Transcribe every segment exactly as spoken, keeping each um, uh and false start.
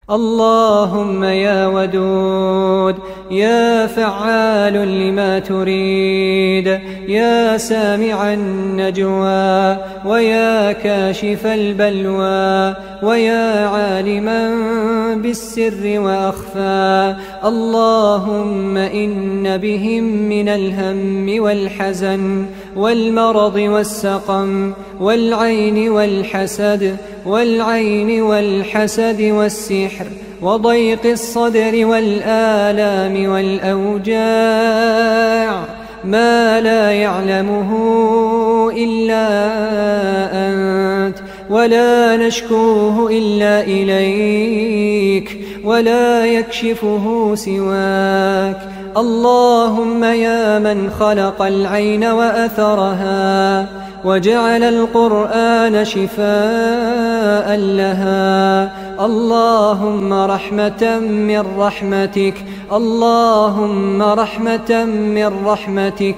اللهم يا ودود يا فعال لما تريد، يا سامع النجوى ويا كاشف البلوى ويا عالما بالسر وأخفى، اللهم إن بهم من الهم والحزن والمرض والسقم والعين والحسد والعين والحسد والسحر وضيق الصدر والآلام والأوجاع ما لا يعلمه إلا أنت، ولا نشكوه إلا إليك، ولا يكشفه سواك. اللهم يا من خلق العين وأثرها وجعل القرآن شفاء لها، اللهم رحمة من رحمتك، اللهم رحمة من رحمتك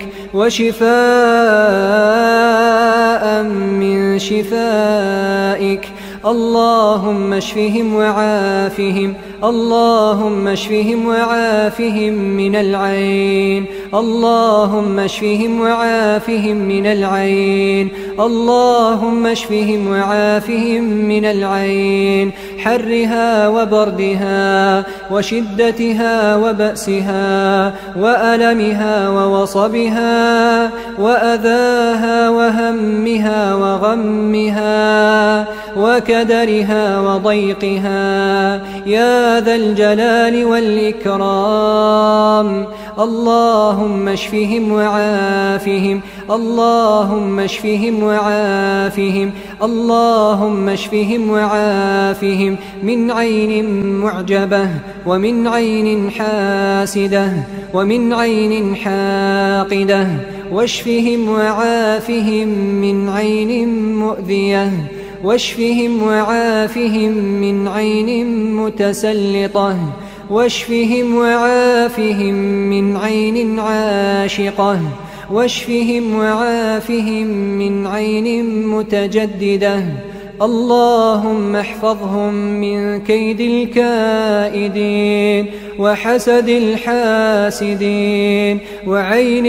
وشفاء من شفائك، اللهم اشفهم وعافهم، اللهم اشفهم وعافهم من العين، اللهم اشفهم وعافهم من العين، اللهم اشفهم وعافهم من العين، حرها وبردها وشدتها وبأسها وألمها ووصبها وأذاها وهمها وغمها وكدرها وضيقها يا ذا الجلال والإكرام. اللهم اشفهم وعافهم، اللهم اشفهم وعافهم، اللهم اشفهم وعافهم من عين معجبة ومن عين حاسدة ومن عين حاقدة، واشفهم وعافهم من عين مؤذية، واشفهم وعافهم من عين متسلطة، واشفهم وعافهم من عين عاشقة، واشفهم وعافهم من عين متجددة. اللهم احفظهم من كيد الكائدين وحسد الحاسدين وعين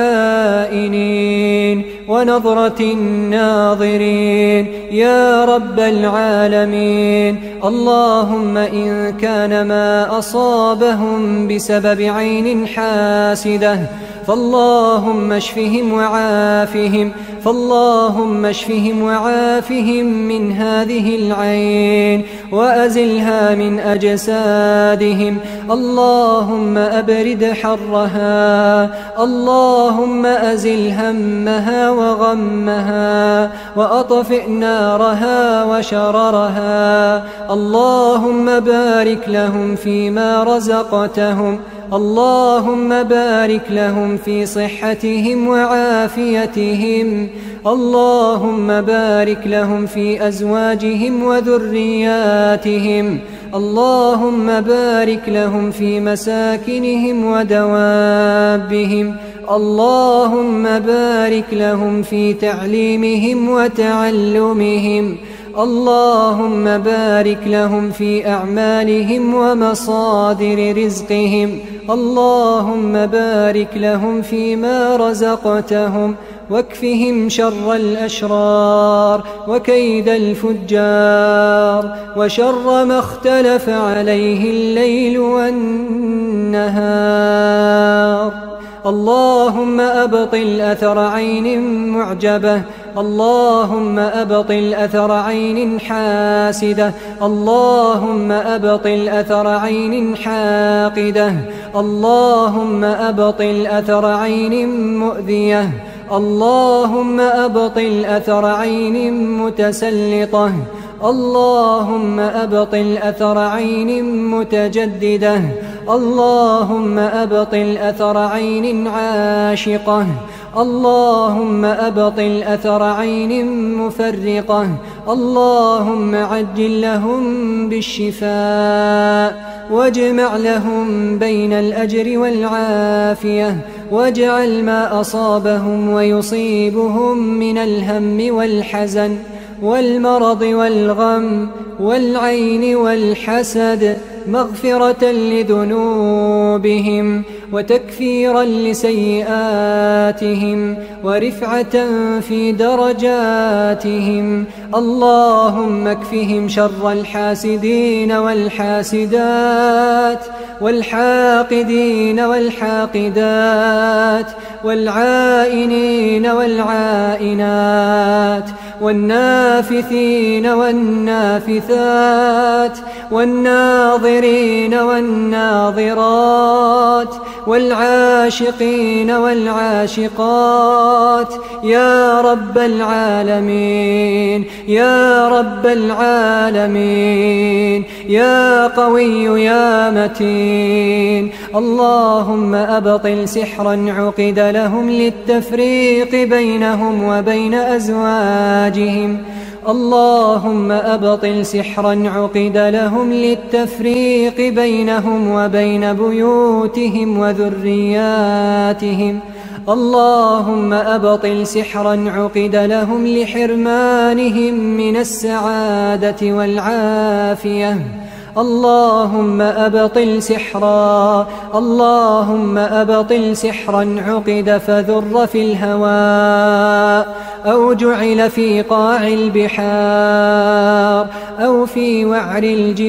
العائنين ونظرة الناظرين يا رب العالمين. اللهم إن كان ما أصابهم بسبب عين حاسدة فاللهم اشفهم وعافهم، فاللهم اشفهم وعافهم من هذه العين وأزلها من أجسادهم. اللهم أبرد حرها، اللهم أزل همها وغمها وأطفئ نارها وشررها. اللهم بارك لهم فيما رزقتهم، اللهم بارك لهم في صحتهم وعافيتهم، اللهم بارك لهم في أزواجهم وذرياتهم، اللهم بارك لهم في مساكنهم ودوابهم، اللهم بارك لهم في تعليمهم وتعلمهم، اللهم بارك لهم في أعمالهم ومصادر رزقهم، اللهم بارك لهم فيما رزقتهم واكفهم شر الأشرار وكيد الفجار وشر ما اختلف عليه الليل والنهار. اللهم أبطل أثر عين معجبة، اللهم أبطل أثر عين حاسدة، اللهم أبطل أثر عين حاقدة، اللهم أبطل أثر عين مؤذية، اللهم أبطل أثر عين متسلطة، اللهم أبطل أثر عين متجددة، اللهم أبطل أثر عين عاشقة، اللهم أبطل أثر عين مفرقة، اللهم عجل لهم بالشفاء واجمع لهم بين الأجر والعافية، واجعل ما أصابهم ويصيبهم من الهم والحزن والمرض والغم والعين والحسد، مغفرة لذنوبهم وتكفيرا لسيئاتهم ورفعة في درجاتهم. اللهم اكفهم شر الحاسدين والحاسدات والحاقدين والحاقدات والعائنين والعائنات والنافثين والنافثات والناظرين والناظرات والعاشقين والعاشقات يا رب العالمين يا رب العالمين يا قوي يا متين. اللهم أبطل سحرا عقد لهم للتفريق بينهم وبين أزواجهم. اللهم أبطل سحرا عقد لهم للتفريق بينهم وبين بيوتهم وذرياتهم. اللهم أبطل سحرا عقد لهم لحرمانهم من السعادة والعافية. اللهم أبطل سحرا اللهم أبطل سحرا عقد فذر في الهواء أو جعل في قاع البحار أو في وعر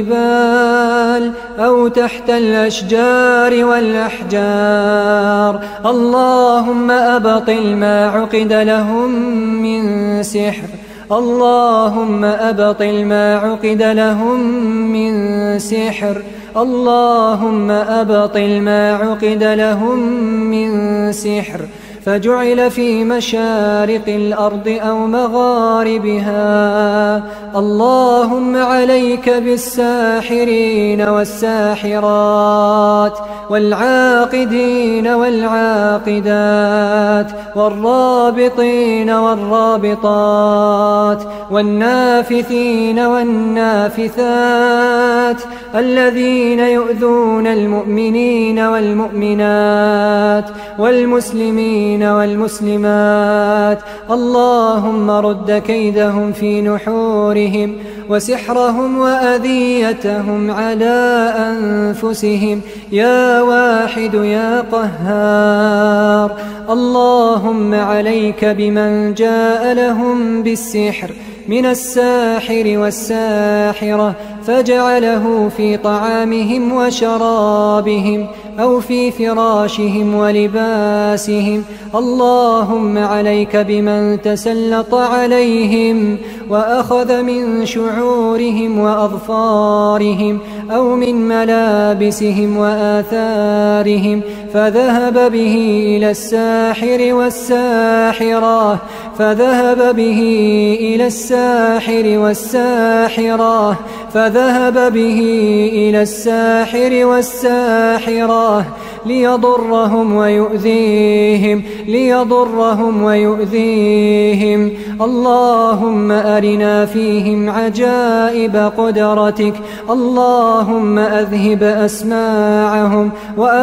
الجبال أو تحت الأشجار والأحجار. اللهم أبطل ما عقد لهم من سحر. اللهم أبطل ما عقد لهم من سحر. اللهم أبطل ما عقد لهم من سحر فجعل في مشارق الأرض أو مغاربها. اللهم عليك بالساحرين والساحرات والعاقدين والعاقدات والرابطين والرابطات والنافثين والنافثات الذين يؤذون المؤمنين والمؤمنات والمسلمين والمسلمات. اللهم رد كيدهم في نحورهم وسحرهم وأذيتهم على أنفسهم يا واحد يا قهار. اللهم عليك بمن جاء لهم بالسحر من الساحر والساحرة فجعله في طعامهم وشرابهم أو في فراشهم ولباسهم. اللهم عليك بمن تسلط عليهم وأخذ من شعورهم وأظفارهم أو من ملابسهم وآثارهم فذهب به إلى الساحر والساحرة فذهب به إلى الساحر والساحرة فذهب به إلى الساحر والساحرة ليضرهم ويؤذيهم ليضرهم ويؤذيهم. اللهم أرنا فيهم عجائب قدرتك. اللهم أذهب أسماعهم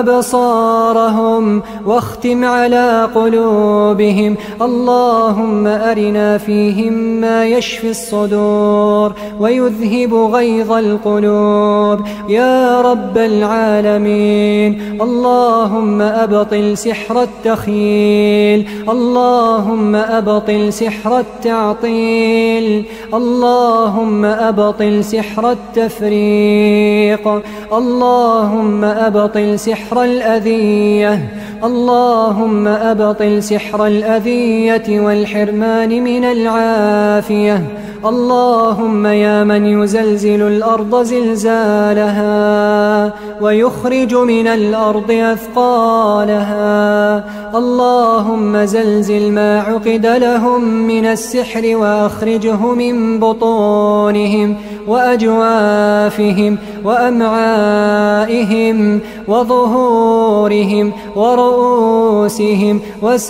وأبصارهم واختم على قلوبهم. اللهم أرنا فيهم ما يشفي الصدور ويذهب غيظ القلوب يا رب العالمين. اللهم أبطل سحر التخيل. اللهم أبطل سحر التعطيل. اللهم أبطل سحر التفريق. اللهم أبطل سحر الأذية. اللهم أبطل سحر الأذية والحرمان من العافية. اللهم يا من يزلزل الأرض زلزالها ويخرج من الأرض أثقالها. اللهم زلزل ما عقد لهم من السحر وأخرجه من بطونهم وأجوافهم وأمعائهم وظهورهم ورؤوسهم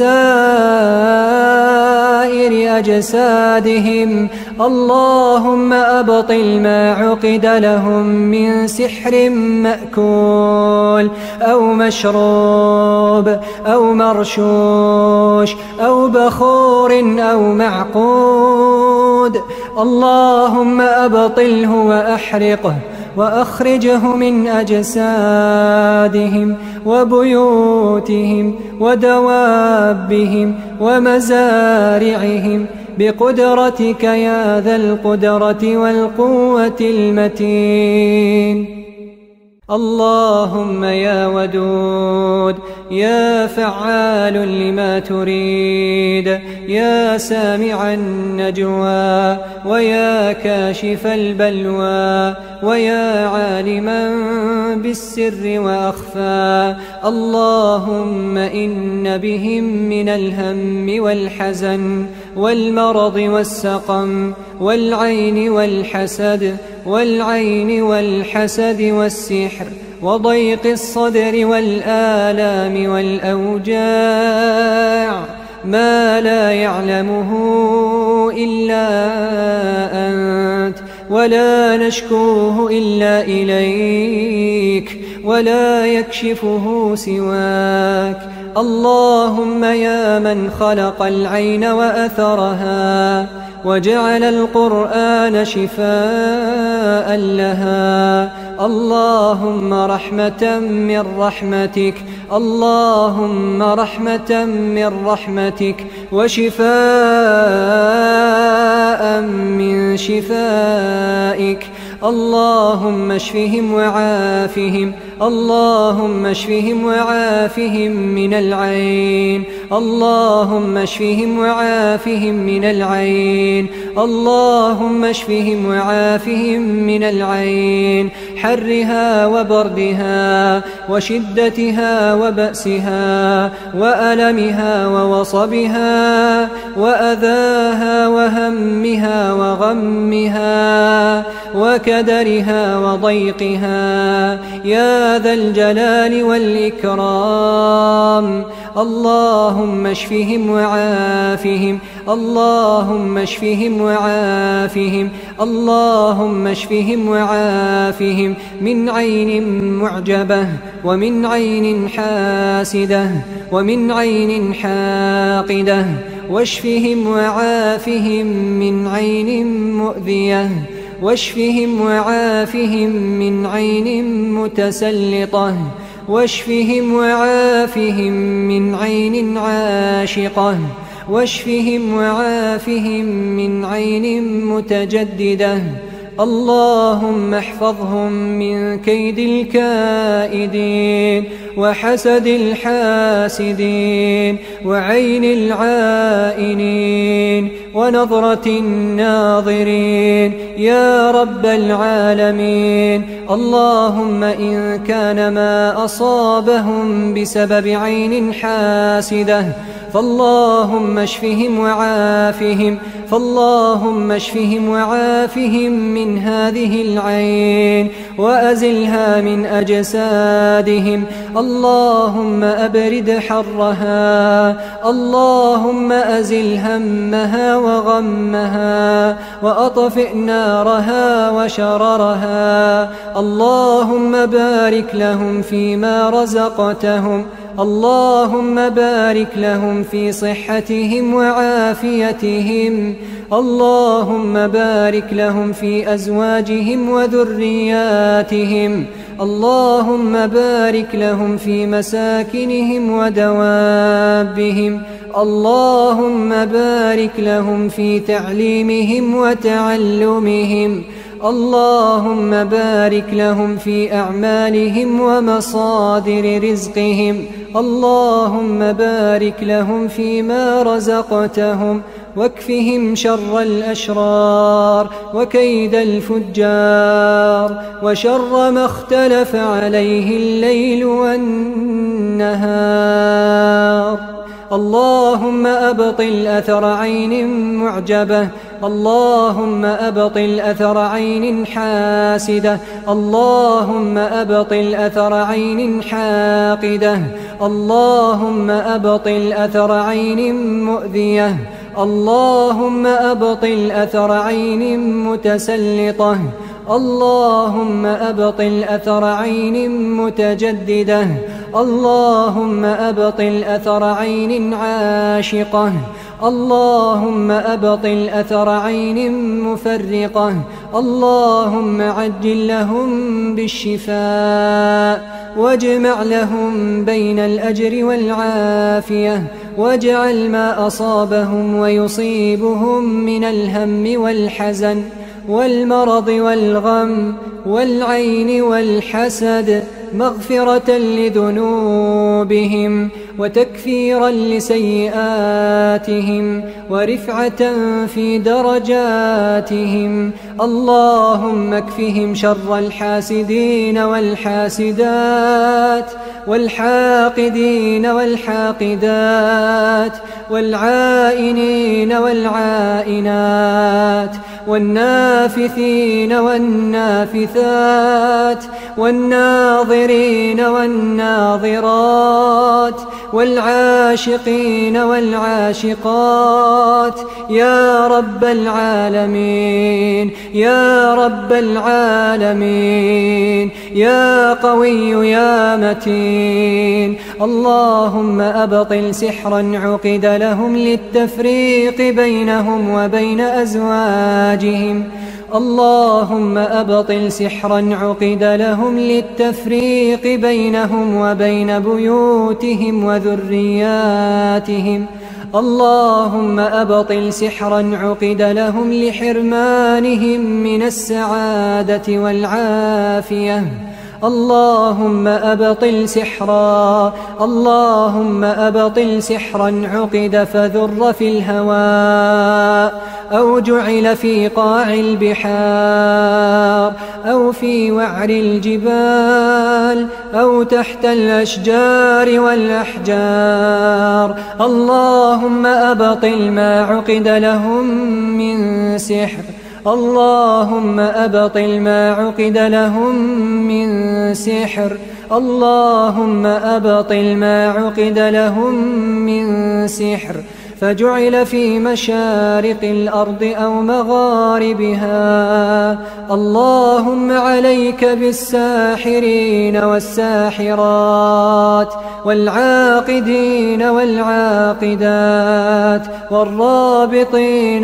وسائر أجسادهم. اللهم أبطل ما عقد لهم من سحر مأكول أو مشروب أو مرشوش أو بخور أو معقود. اللهم أبطله وأحرقه وأخرجه من أجسادهم وبيوتهم ودوابهم ومزارعهم بقدرتك يا ذا القدرة والقوة المتين. اللهم يا ودود يا فعال لما تريد يا سامع النجوى ويا كاشف البلوى ويا عالما بالسر وأخفى، اللهم إن بهم من الهم والحزن والمرض والسقم والعين والحسد والعين والحسد والسحر وضيق الصدر والآلام والأوجاع ما لا يعلمه إلا أنت ولا نشكوه إلا إليك ولا يكشفه سواك. اللهم يا من خلق العين وأثرها وجعل القرآن شفاء لها، اللهم رحمة من رحمتك اللهم رحمة من رحمتك وشفاء من شفائك، اللهم اشفهم وعافهم اللهم اشفهم وعافهم من العين اللهم اشفهم وعافهم من العين اللهم اشفهم وعافهم من العين، حرها وبردها وشدتها وبأسها وألمها ووصبها وأذاها وهمها وغمها وكدرها وضيقها يا ذا الجلال والإكرام. اللهم اشفهم وعافهم اللهم اشفهم وعافهم اللهم اشفهم وعافهم من عين معجبة ومن عين حاسدة ومن عين حاقدة، واشفهم وعافهم من عين مؤذية واشفهم وعافهم من عين متسلطة واشفهم وعافهم من عين عاشقة واشفهم وعافهم من عين متجددة. اللهم احفظهم من كيد الكائدين وحسد الحاسدين وعين العائنين ونظرة الناظرين يا رب العالمين. اللهم إن كان ما أصابهم بسبب عين حاسدة فاللهم اشفهم وعافهم فاللهم اشفهم وعافهم من هذه العين وأزلها من أجسادهم، اللهم أبرد حرها اللهم أزل همها وغمها وأطفئ نارها وشررها، اللهم بارك لهم فيما رزقتهم اللهم بارك لهم في صحتهم وعافيتهم، اللهم بارك لهم في أزواجهم وذرياتهم، اللهم بارك لهم في مساكنهم ودوابهم، اللهم بارك لهم في تعليمهم وتعلمهم، اللهم بارك لهم في أعمالهم ومصادر رزقهم، اللهم بارك لهم فيما رزقتهم واكفهم شر الأشرار وكيد الفجار وشر ما اختلف عليه الليل والنهار. اللهم أبطل أثر عين معجبة اللهم أبطل أثر عين حاسدة اللهم أبطل أثر عين حاقدة اللهم أبطل أثر عين مؤذية اللهم أبطل أثر عين متسلطة اللهم أبطل أثر عين متجددة اللهم أبطل أثر عين عاشقة اللهم أبطل أثر عين مفرقة. اللهم عجل لهم بالشفاء واجمع لهم بين الأجر والعافية، واجعل ما أصابهم ويصيبهم من الهم والحزن والمرض والغم والعين والحسد مغفرة لذنوبهم وتكفيرا لسيئاتهم ورفعة في درجاتهم. اللهم اكفهم شر الحاسدين والحاسدات والحاقدين والحاقدات والعائنين والعائنات والنافثين والنافثات والناظرين والناظرات والعاشقين والعاشقات يا رب العالمين يا رب العالمين يا قوي يا متين. اللهم أبطل سحرا عقد لهم للتفريق بينهم وبين أزواجهم. اللهم أبطل سحرا عقد لهم للتفريق بينهم وبين بيوتهم وذرياتهم. اللهم أبطل سحرا عقد لهم لحرمانهم من السعادة والعافية. اللهم أبطل سحرا اللهم أبطل سحرا عقد فذر في الهواء أو جعل في قاع البحار أو في وعر الجبال أو تحت الأشجار والأحجار. اللهم أبطل ما عقد لهم من سحر. اللهم أبطل ما عقد لهم من سحر. اللهم أبطل ما عقد لهم من سحر فجعل في مشارق الأرض أو مغاربها. اللهم عليك بالساحرين والساحرات والعاقدين والعاقدات والرابطين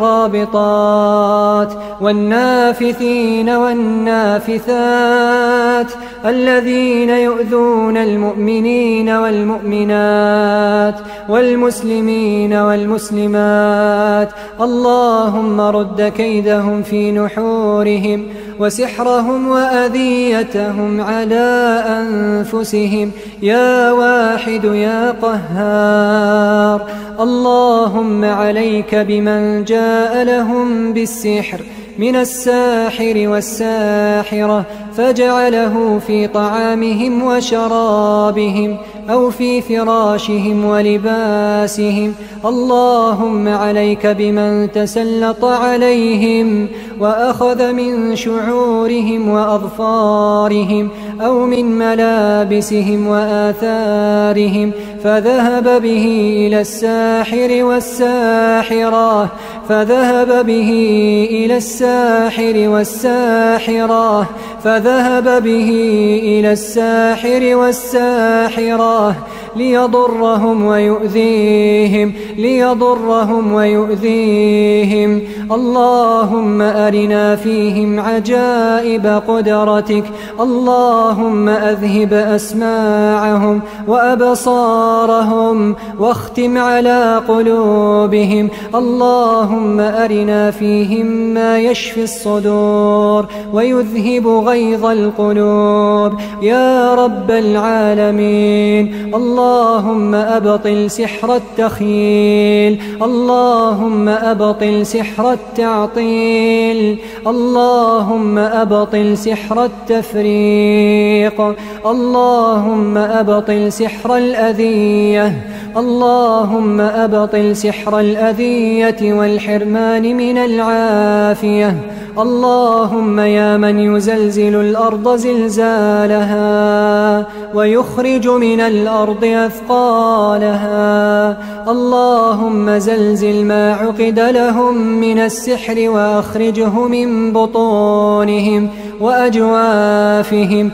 والرابطات والنافثين والنافثات الذين يؤذون المؤمنين والمؤمنات والمسلمين والمسلمات. اللهم رد كيدهم في نحورهم وسحرهم وأذيتهم على أنفسهم يا واحد يا قهار. اللهم عليك بمن جاء لهم بالسحر من الساحر والساحرة فجعله في طعامهم وشرابهم أو في فراشهم ولباسهم. اللهم عليك بمن تسلط عليهم وأخذ من شعورهم وأظفارهم أو من ملابسهم وآثارهم فذهب به إلى الساحر والساحرة فذهب به إلى الساحر والساحرة فذهب به إلى الساحر والساحرة ليضرهم ويؤذيهم ليضرهم ويؤذيهم. اللهم أرنا فيهم عجائب قدرتك. اللهم أذهب أسماعهم وأبصارهم واختم على قلوبهم. اللهم أرنا فيهم ما يشفي الصدور ويذهب غيظ القلوب يا رب العالمين. اللهم أبطل سحر التخييل. اللهم أبطل سحر التعطيل. اللهم أبطل سحر التفريق. اللهم أبطل سحر الأذية. اللهم أبطل سحر الأذية والحرمان من العافية. اللهم يا من يزلزل الأرض زلزالها ويخرج من الأرض أثقالها، اللهم زلزل ما عقد لهم من السحر وأخرجه من بطونهم وأجوافهم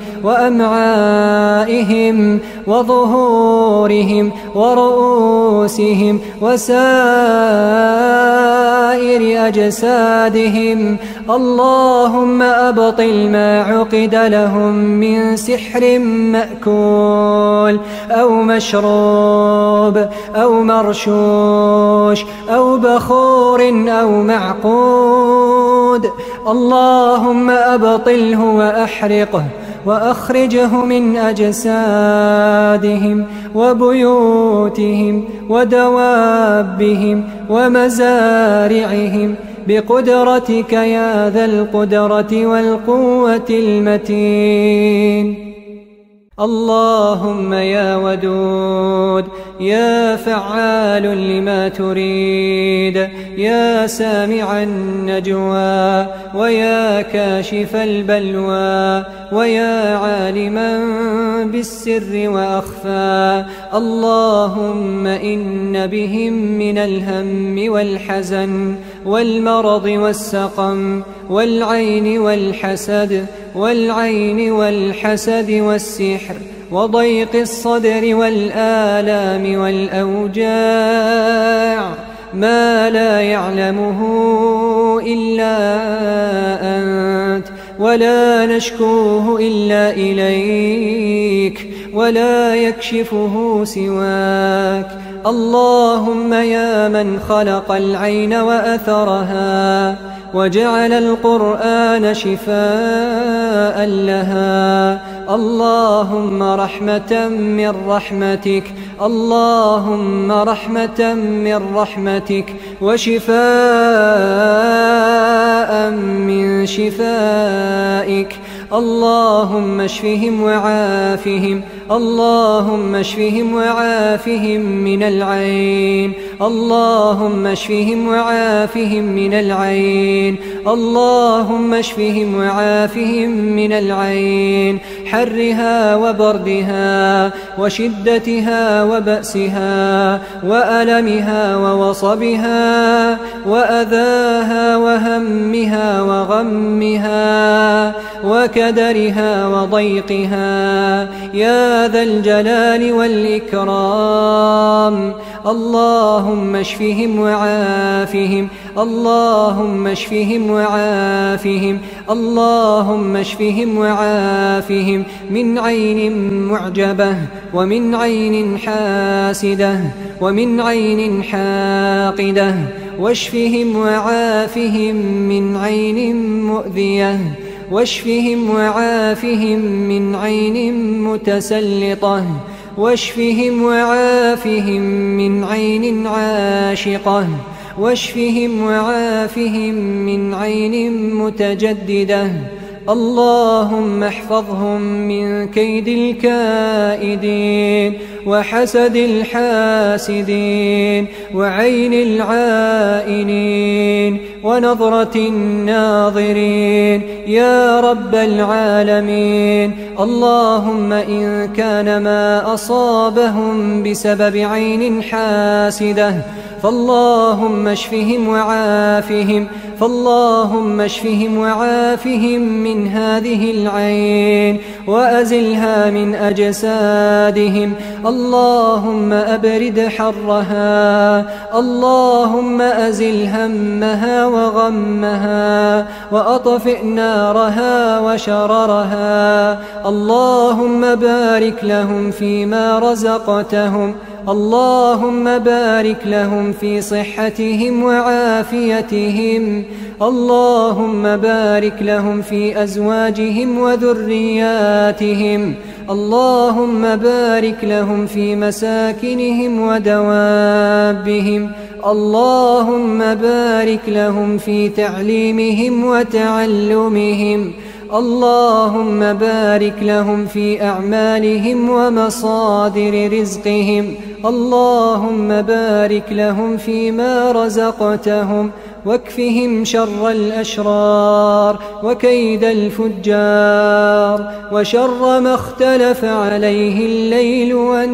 وأمعائهم وظهورهم ورؤوسهم وسائر أجسادهم. اللهم أبطل ما عقد لهم من سحر مأكول أو مشروب أو مرشوش أو بخور أو معقود، اللهم أبطله وأحرقه وأخرجه من أجسادهم وبيوتهم ودوابهم ومزارعهم بقدرتك يا ذا القدرة والقوة المتين. اللهم يا ودود يا فعال لما تريد، يا سامع النجوى ويا كاشف البلوى ويا عالما بالسر وأخفى، اللهم إن بهم من الهم والحزن والمرض والسقم والعين والحسد والعين والحسد والسحر وضيق الصدر والآلام والأوجاع ما لا يعلمه إلا أنت، ولا نشكوه إلا إليك، ولا يكشفه سواك. اللهم يا من خلق العين وأثرها وجعل القرآن شفاء لها، اللهم رحمة من رحمتك، اللهم رحمة من رحمتك وشفاء من شفائك، اللهم اشفهم وعافهم، اللهم اشفهم وعافهم من العين، اللهم اشفهم وعافهم من العين، اللهم اشفهم وعافهم من العين، حرها وبردها وشدتها وبأسها وألمها ووصبها وأذاها وهمها وغمها وكدرها وضيقها يا ذا الجلال والإكرام. اللهم اشفهم وعافهم، اللهم اشفهم وعافهم، اللهم اشفهم وعافهم من عين معجبة ومن عين حاسدة ومن عين حاقدة، واشفهم وعافهم من عين مؤذية، واشفهم وعافهم من عين متسلطة، واشفهم وعافهم من عين عاشقة، واشفهم وعافهم من عين متجددة. اللهم احفظهم من كيد الكائدين وحسد الحاسدين وعين العائنين ونظرة الناظرين يا رب العالمين. اللهم إن كان ما أصابهم بسبب عين حاسدة فاللهم اشفهم وعافهم، فاللهم اشفهم وعافهم من هذه العين وأزلها من أجسادهم. اللهم أبرد حرها، اللهم أزل همها وغمها وأطفئ نارها وشررها. اللهم بارك لهم فيما رزقتهم، اللهم بارك لهم في صحتهم وعافيتهم، اللهم بارك لهم في أزواجهم وذرياتهم، اللهم بارك لهم في مساكنهم ودوابهم، اللهم بارك لهم في تعليمهم وتعلمهم، اللهم بارك لهم في أعمالهم ومصادر رزقهم، اللهم بارك لهم فيما رزقتهم واكفهم شر الأشرار وكيد الفجار وشر ما اختلف عليه الليل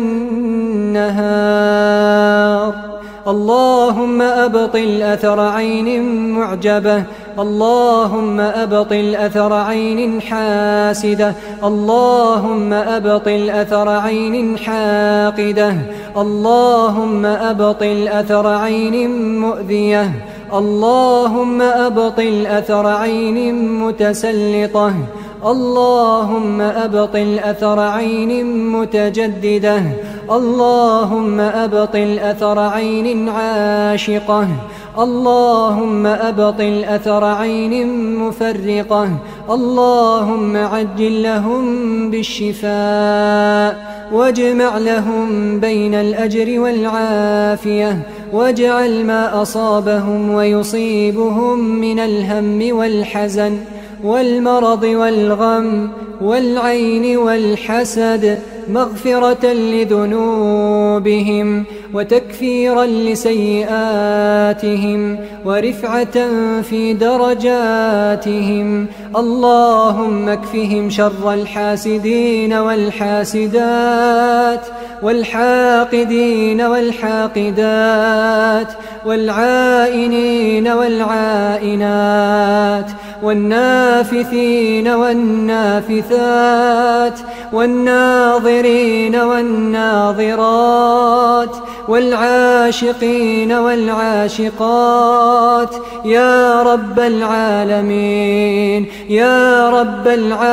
والنهار. اللهم أبطل أثر عين معجبة، اللهم أبطل أثر عين حاسدة، اللهم أبطل أثر عين حاقدة، اللهم أبطل أثر عين مؤذية، اللهم أبطل أثر عين متسلطة، اللهم أبطل أثر عين متجددة، اللهم أبطل أثر عين عاشقة، اللهم أبطل أثر عين مفرقة، اللهم عجل لهم بالشفاء واجمع لهم بين الأجر والعافية، واجعل ما أصابهم ويصيبهم من الهم والحزن والمرض والغم والعين والحسد مغفرة لذنوبهم وتكفيرا لسيئاتهم ورفعة في درجاتهم. اللهم اكفهم شر الحاسدين والحاسدات والحاقدين والحاقدات والعائنين والعائنات والنافثين والنافثات والناظرين والناظرات والعاشقين والعاشقات يا رب العالمين يا رب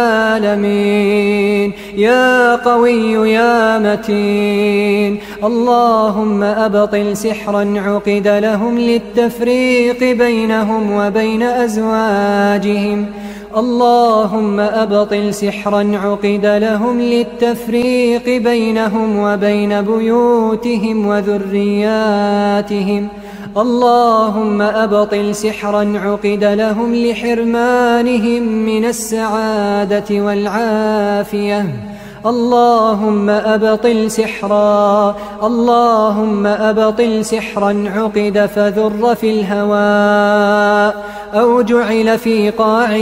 العالمين يا قوي يا متين. اللهم أبطل سحرا عقد لهم للتفريق بينهم وبين أزواجهم، اللهم أبطل سحرا عقد لهم للتفريق بينهم وبين بيوتهم وذرياتهم، اللهم أبطل سحرا عقد لهم لحرمانهم من السعادة والعافية، اللهم أبطل سحرا اللهم أبطل سحرا عقد فذر في الهواء أو جعل في قاع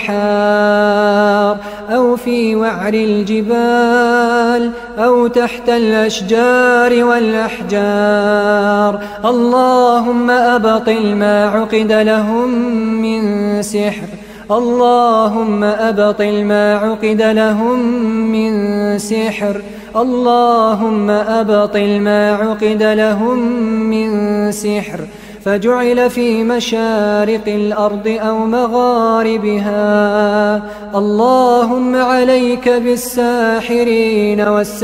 البحار أو في وعر الجبال أو تحت الأشجار والأحجار، اللهم أبطل ما عقد لهم من سحر، اللهم أبطل ما عقد لهم من سحر، اللهم أبطل ما عقد لهم من سحر فجعل في مشارق الأرض أو مغاربها. اللهم عليك بالساحرين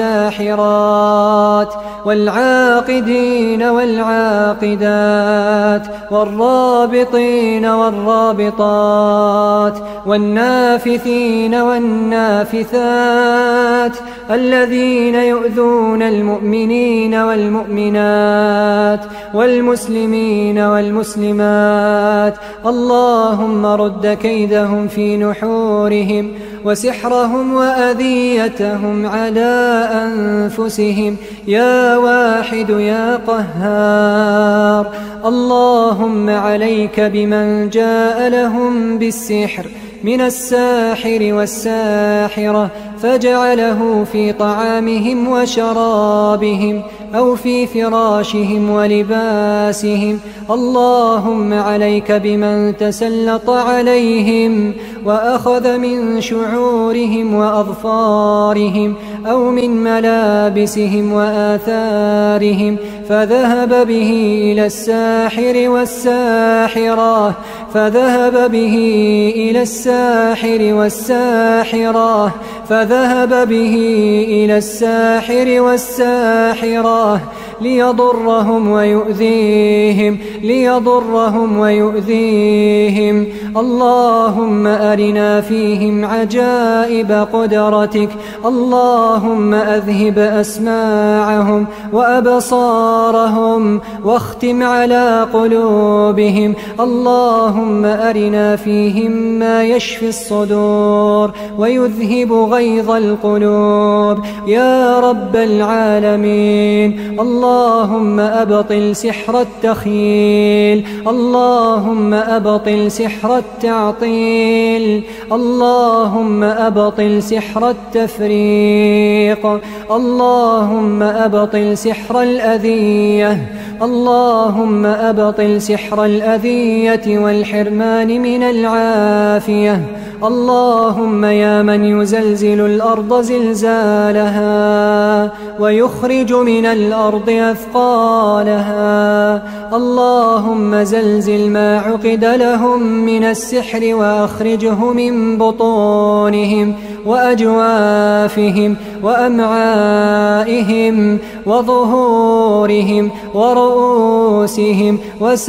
والساحرات والعاقدين والعاقدات والرابطين والرابطات والنافثين والنافثات الذين يؤذون المؤمنين والمؤمنات والمسلمين والمسلمات، اللهم رد كيدهم في نحورهم وسحرهم وأذيتهم على أنفسهم يا واحد يا قهار. اللهم عليك بمن جاء لهم بالسحر من الساحر والساحرة فجعله في طعامهم وشرابهم أو في فراشهم ولباسهم، اللهم عليك بمن تسلط عليهم وأخذ من شعورهم وأظفارهم أو من ملابسهم وآثارهم فذهب به إلى الساحر والساحرة فذهب به إلى الساحر والساحرة فذهب به إلى الساحر والساحرة ليضرهم ويؤذيهم ليضرهم ويؤذيهم. اللهم أرنا فيهم عجائب قدرتك، اللهم أذهب أسماعهم وأبصارهم واختم على قلوبهم، اللهم أرنا فيهم ما ويشفي الصدور ويذهب غيظ القلوب يا رب العالمين. اللهم أبطل سحر التخييل، اللهم أبطل سحر التعطيل، اللهم أبطل سحر التفريق، اللهم أبطل سحر الأذية، اللهم أبطل سحر الأذية والحرمان من العافية. اللهم يا من يزلزل الأرض زلزالها ويخرج من الأرض أثقالها، اللهم زلزل ما عقد لهم من السحر وأخرجه من بطونهم وأجوافهم وأمعائهم وظهورهم ورؤوسهم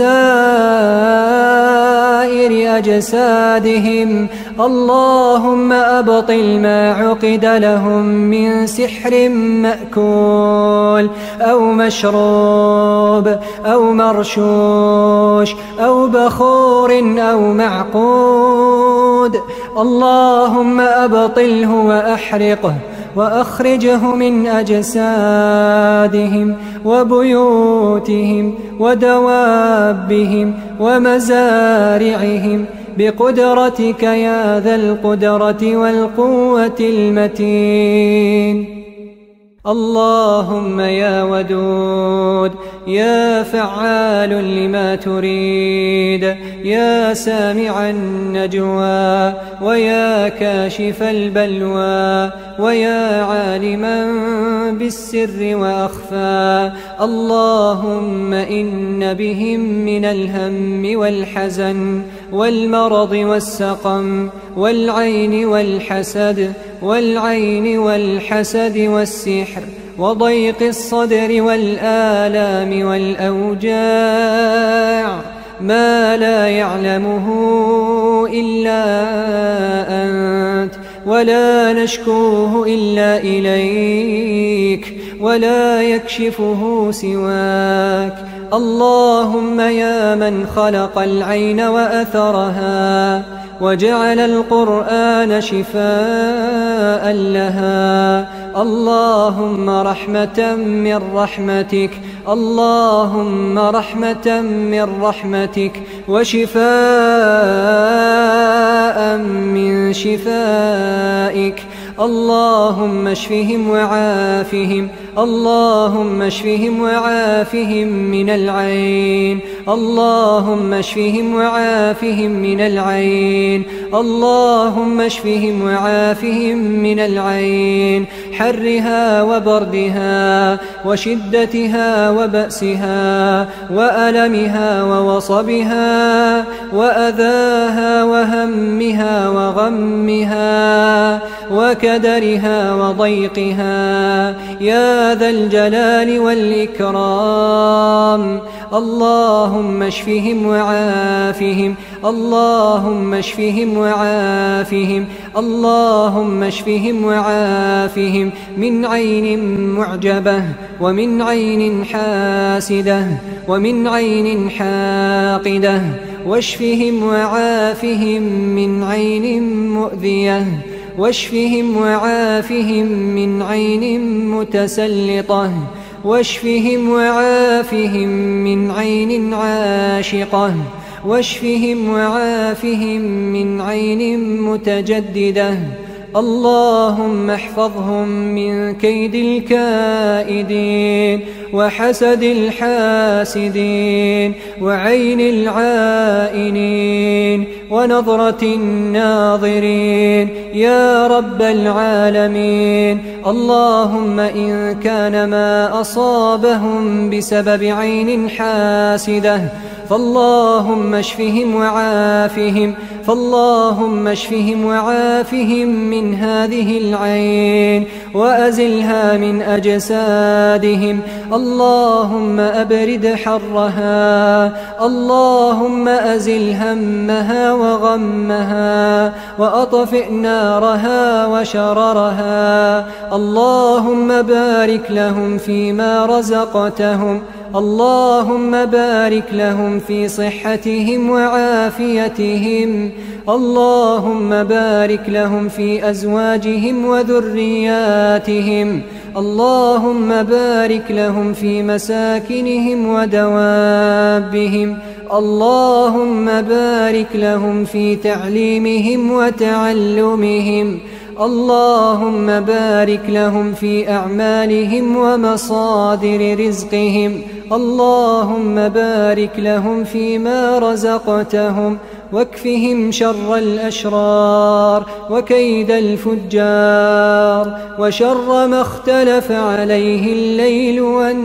وسائر أجسادهم. اللهم أبطل ما عقد لهم من سحر مأكول أو مشروب أو مرشوش أو بخور أو معقود، اللهم أبطله وأحرقه وأخرجه من أجسادهم وبيوتهم ودوابهم ومزارعهم بقدرتك يا ذا القدرة والقوة المتين. اللهم يا ودود يا فعال لما تريد، يا سامع النجوى ويا كاشف البلوى ويا عالما بالسر وأخفى، اللهم إن بهم من الهم والحزن والمرض والسقم والعين والحسد والعين والحسد والسحر وضيق الصدر والآلام والأوجاع ما لا يعلمه إلا أنت ولا نشكوه إلا إليك ولا يكشفه سواك. اللهم يا من خلق العين وأثرها وجعل القرآن شفاء لها، اللهم رحمة من رحمتك، اللهم رحمة من رحمتك وشفاء من شفائك. اللهم اشفهم وعافهم، اللهم اشفهم وعافهم من العين، اللهم اشفهم وعافهم من العين، اللهم اشفهم وعافهم من العين، حرها وبردها وشدتها وبأسها وألمها ووصبها وأذاها وهمها وغمها وكدرها وضيقها يا ذا الجلال والإكرام. اللهم اشفهم وعافهم، اللهم اشفهم وعافهم، اللهم اشفهم وعافهم من عين معجبة ومن عين حاسدة ومن عين حاقدة، واشفهم وعافهم من عين مؤذية، واشفهم وعافهم من عين متسلطة، واشفهم وعافهم من عين عاشقة، واشفهم وعافهم من عين متجددة. اللهم احفظهم من كيد الكائدين وحسد الحاسدين وعين العائنين ونظرة الناظرين يا رب العالمين. اللهم إن كان ما أصابهم بسبب عين حاسدة فاللهم اشفهم وعافهم، فاللهم اشفهم وعافهم من هذه العين وأزلها من أجسادهم. اللهم أبرد حرها، اللهم أزل همها وغمها وأطفئ نارها وشررها. اللهم بارك لهم فيما رزقتهم، اللهم بارك لهم في صحتهم وعافيتهم. اللهم بارك لهم في أزواجهم وذرياتهم. اللهم بارك لهم في مساكنهم ودوابهم. اللهم بارك لهم في تعليمهم وتعلمهم. اللهم بارك لهم في أعمالهم ومصادر رزقهم. اللهم بارك لهم فيما رزقتهم، واكفهم شر الأشرار وكيد الفجار وشر ما اختلف عليه الليل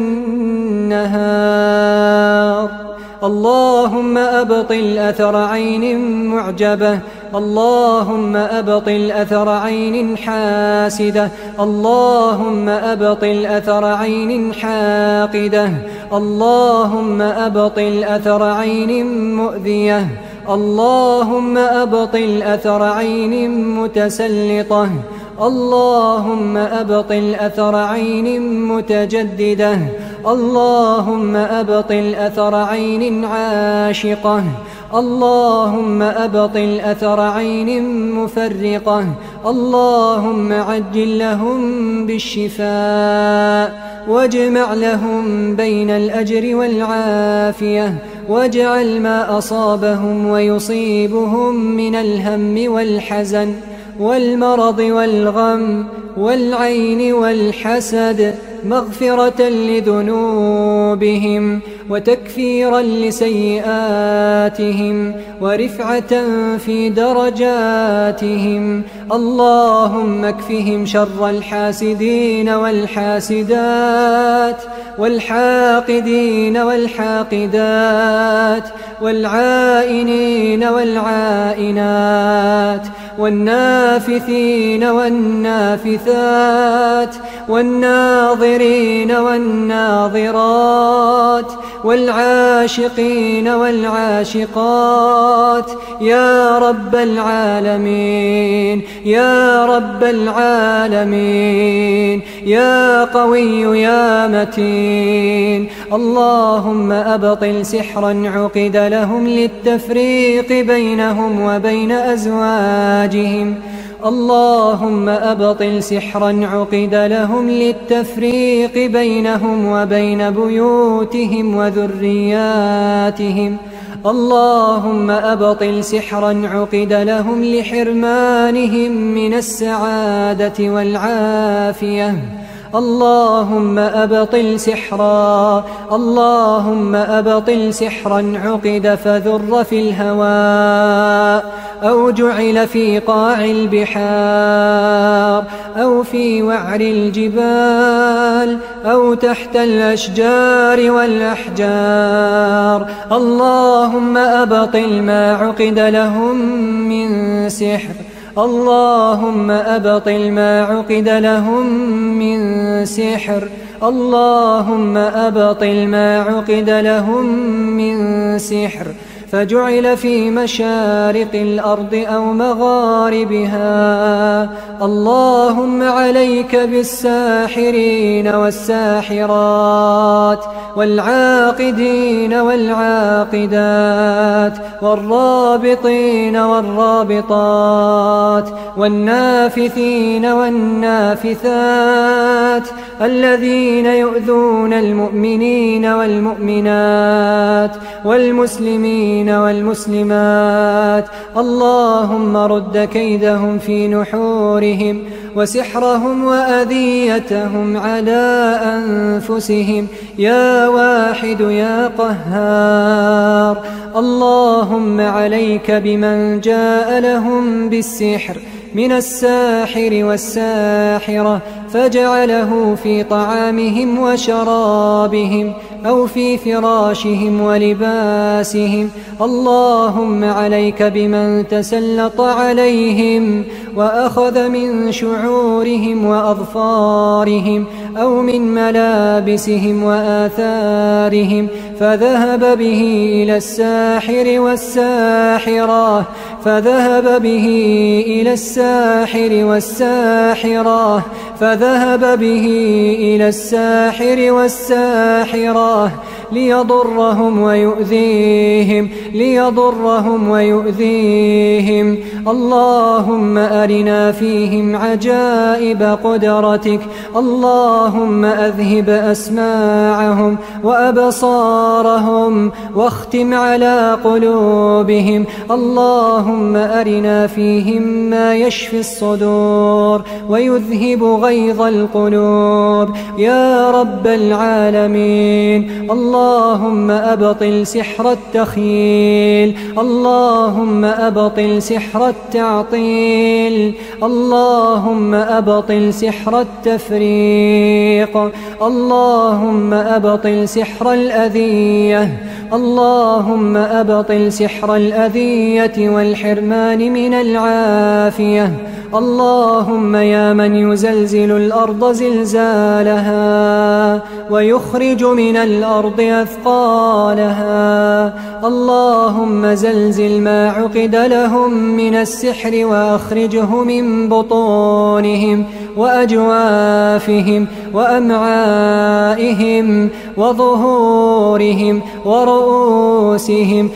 والنهار. اللهم أبطل أثر عين معجبة. اللهم أبطل أثر عين حاسدة. اللهم أبطل أثر عين حاقدة. اللهم أبطل أثر عين مؤذية. اللهم أبطل أثر عين متسلطة. اللهم أبطل أثر عين متجددة. اللهم أبطل أثر عين عاشقة. اللهم أبطل أثر عين مفرقة. اللهم عجل لهم بالشفاء، واجمع لهم بين الأجر والعافية، واجعل ما أصابهم ويصيبهم من الهم والحزن والمرض والغم والعين والحسد مغفرة لذنوبهم وتكفيرا لسيئاتهم ورفعة في درجاتهم. اللهم اكفهم شر الحاسدين والحاسدات والحاقدين والحاقدات والعائنين والعائنات والنافثين والنافثات والناظرين والناظرات والعاشقين والعاشقات يا رب العالمين يا رب العالمين يا قوي يا متين. اللهم أبطل سحرا عقد لهم للتفريق بينهم وبين أزواجهم. اللهم أبطل سحرا عقد لهم للتفريق بينهم وبين بيوتهم وذرياتهم. اللهم أبطل سحرا عقد لهم لحرمانهم من السعادة والعافية. اللهم أبطل سحرا اللهم أبطل سحرا عقد فذر في الهواء أو جعل في قاع البحار أو في وعر الجبال أو تحت الأشجار والأحجار. اللهم أبطل ما عقد لهم من سحر. اللهم أبطل ما عقد لهم من سحر. اللهم أبطل ما عقد لهم من سحر فجعل في مشارق الأرض أو مغاربها. اللهم عليك بالساحرين والساحرات والعاقدين والعاقدات والرابطين والرابطات والنافثين والنافثات الذين يؤذون المؤمنين والمؤمنات والمسلمين والمسلمات. اللهم رد كيدهم في نحورهم وسحرهم وأذيتهم على أنفسهم يا واحد يا قهار. اللهم عليك بمن جاء لهم بالسحر من الساحر والساحرة فجعله في طعامهم وشرابهم أو في فراشهم ولباسهم. اللهم عليك بمن تسلط عليهم وأخذ من شعورهم وأظفارهم أو من ملابسهم وآثارهم فذهب به إلى الساحر والساحرة فذهب به إلى الساحر والساحرة فذهب به إلى الساحر والساحرة ليضرهم ويؤذيهم ليضرهم ويؤذيهم اللهم أرنا فيهم عجائب قدرتك اللهم أذهب أسماعهم وأبصارهم واختم على قلوبهم اللهم أرنا فيهم ما يشفي الصدور ويذهب غيظ القلوب يا رب العالمين اللهم أبطل سحر التخيل اللهم أبطل سحر التعطيل اللهم أبطل سحر التفريق اللهم أبطل سحر الأذية اللهم أبطل سحر الأذية والحرمان من العافية اللهم يا من يزلزل الأرض زلزالها ويخرج من الأرض أثقالها اللهم زلزل ما عقد لهم من السحر وأخرجه من بطونهم وأجوافهم وأمعائهم وظهورهم ورؤوسهم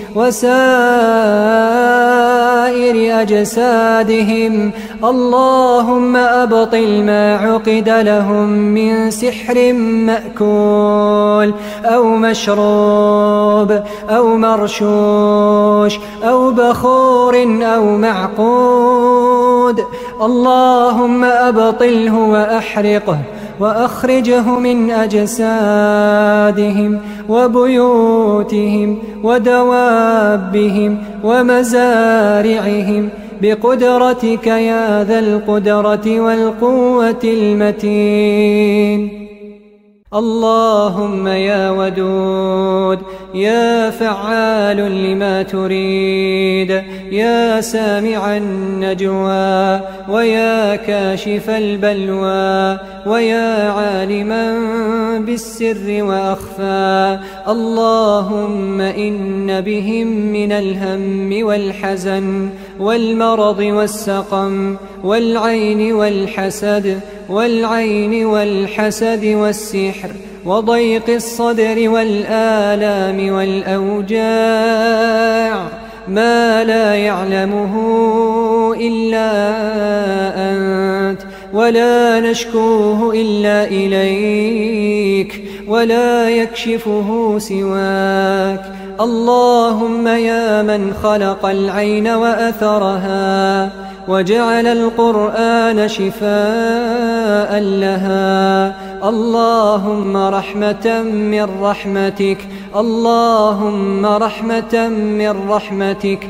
وسائر أجسادهم اللهم أبطل ما عقد لهم من سحر مأكول أو مشروب أو مرشوش أو بخور أو معقود اللهم أبطله وأحرقه وأخرجه من أجسادهم وبيوتهم ودوابهم ومزارعهم بقدرتك يا ذا القدرة والقوة المتين اللهم يا ودود يا فعال لما تريد يا سامع النجوى ويا كاشف البلوى ويا عالما بالسر وأخفى اللهم إن بهم من الهم والحزن والمرض والسقم والعين والحسد والعين والحسد والسحر وضيق الصدر والآلام والأوجاع ما لا يعلمه إلا أنت ولا نشكوه إلا إليك ولا يكشفه سواك اللهم يا من خلق العين وأثرها وجعل القرآن شفاء لها اللهم رحمة من رحمتك اللهم رحمة من رحمتك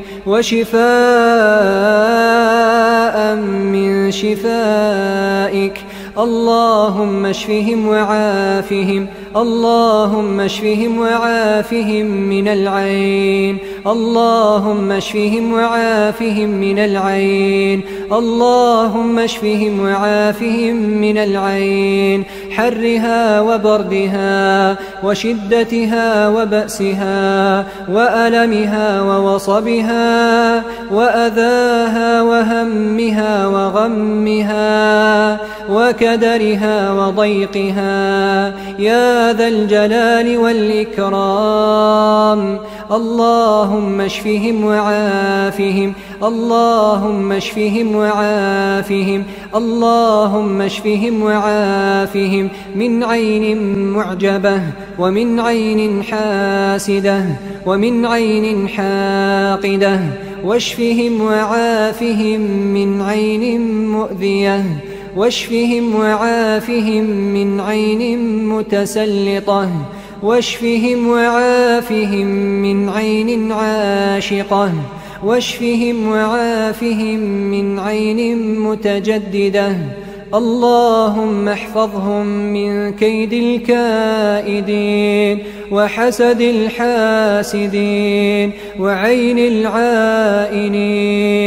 وشفاء من شفائك اللهم اشفهم وعافهم اللهم اشفهم وعافهم من العين اللهم اشفهم وعافهم من العين اللهم اشفهم وعافهم من العين حرها وبردها وشدتها وبأسها وألمها ووصبها وأذاها وهمها وغمها وكدرها وضيقها يا ذا الجلال والإكرام اللهم اشفهم وعافهم اللهم اشفهم وعافهم اللهم اشفهم وعافهم من عين معجبة ومن عين حاسدة ومن عين حاقدة واشفهم وعافهم من عين مؤذية واشفهم وعافهم من عين متسلطة واشفهم وعافهم من عين عاشقة واشفهم وعافهم من عين متجددة اللهم احفظهم من كيد الكائدين وحسد الحاسدين وعين العائنين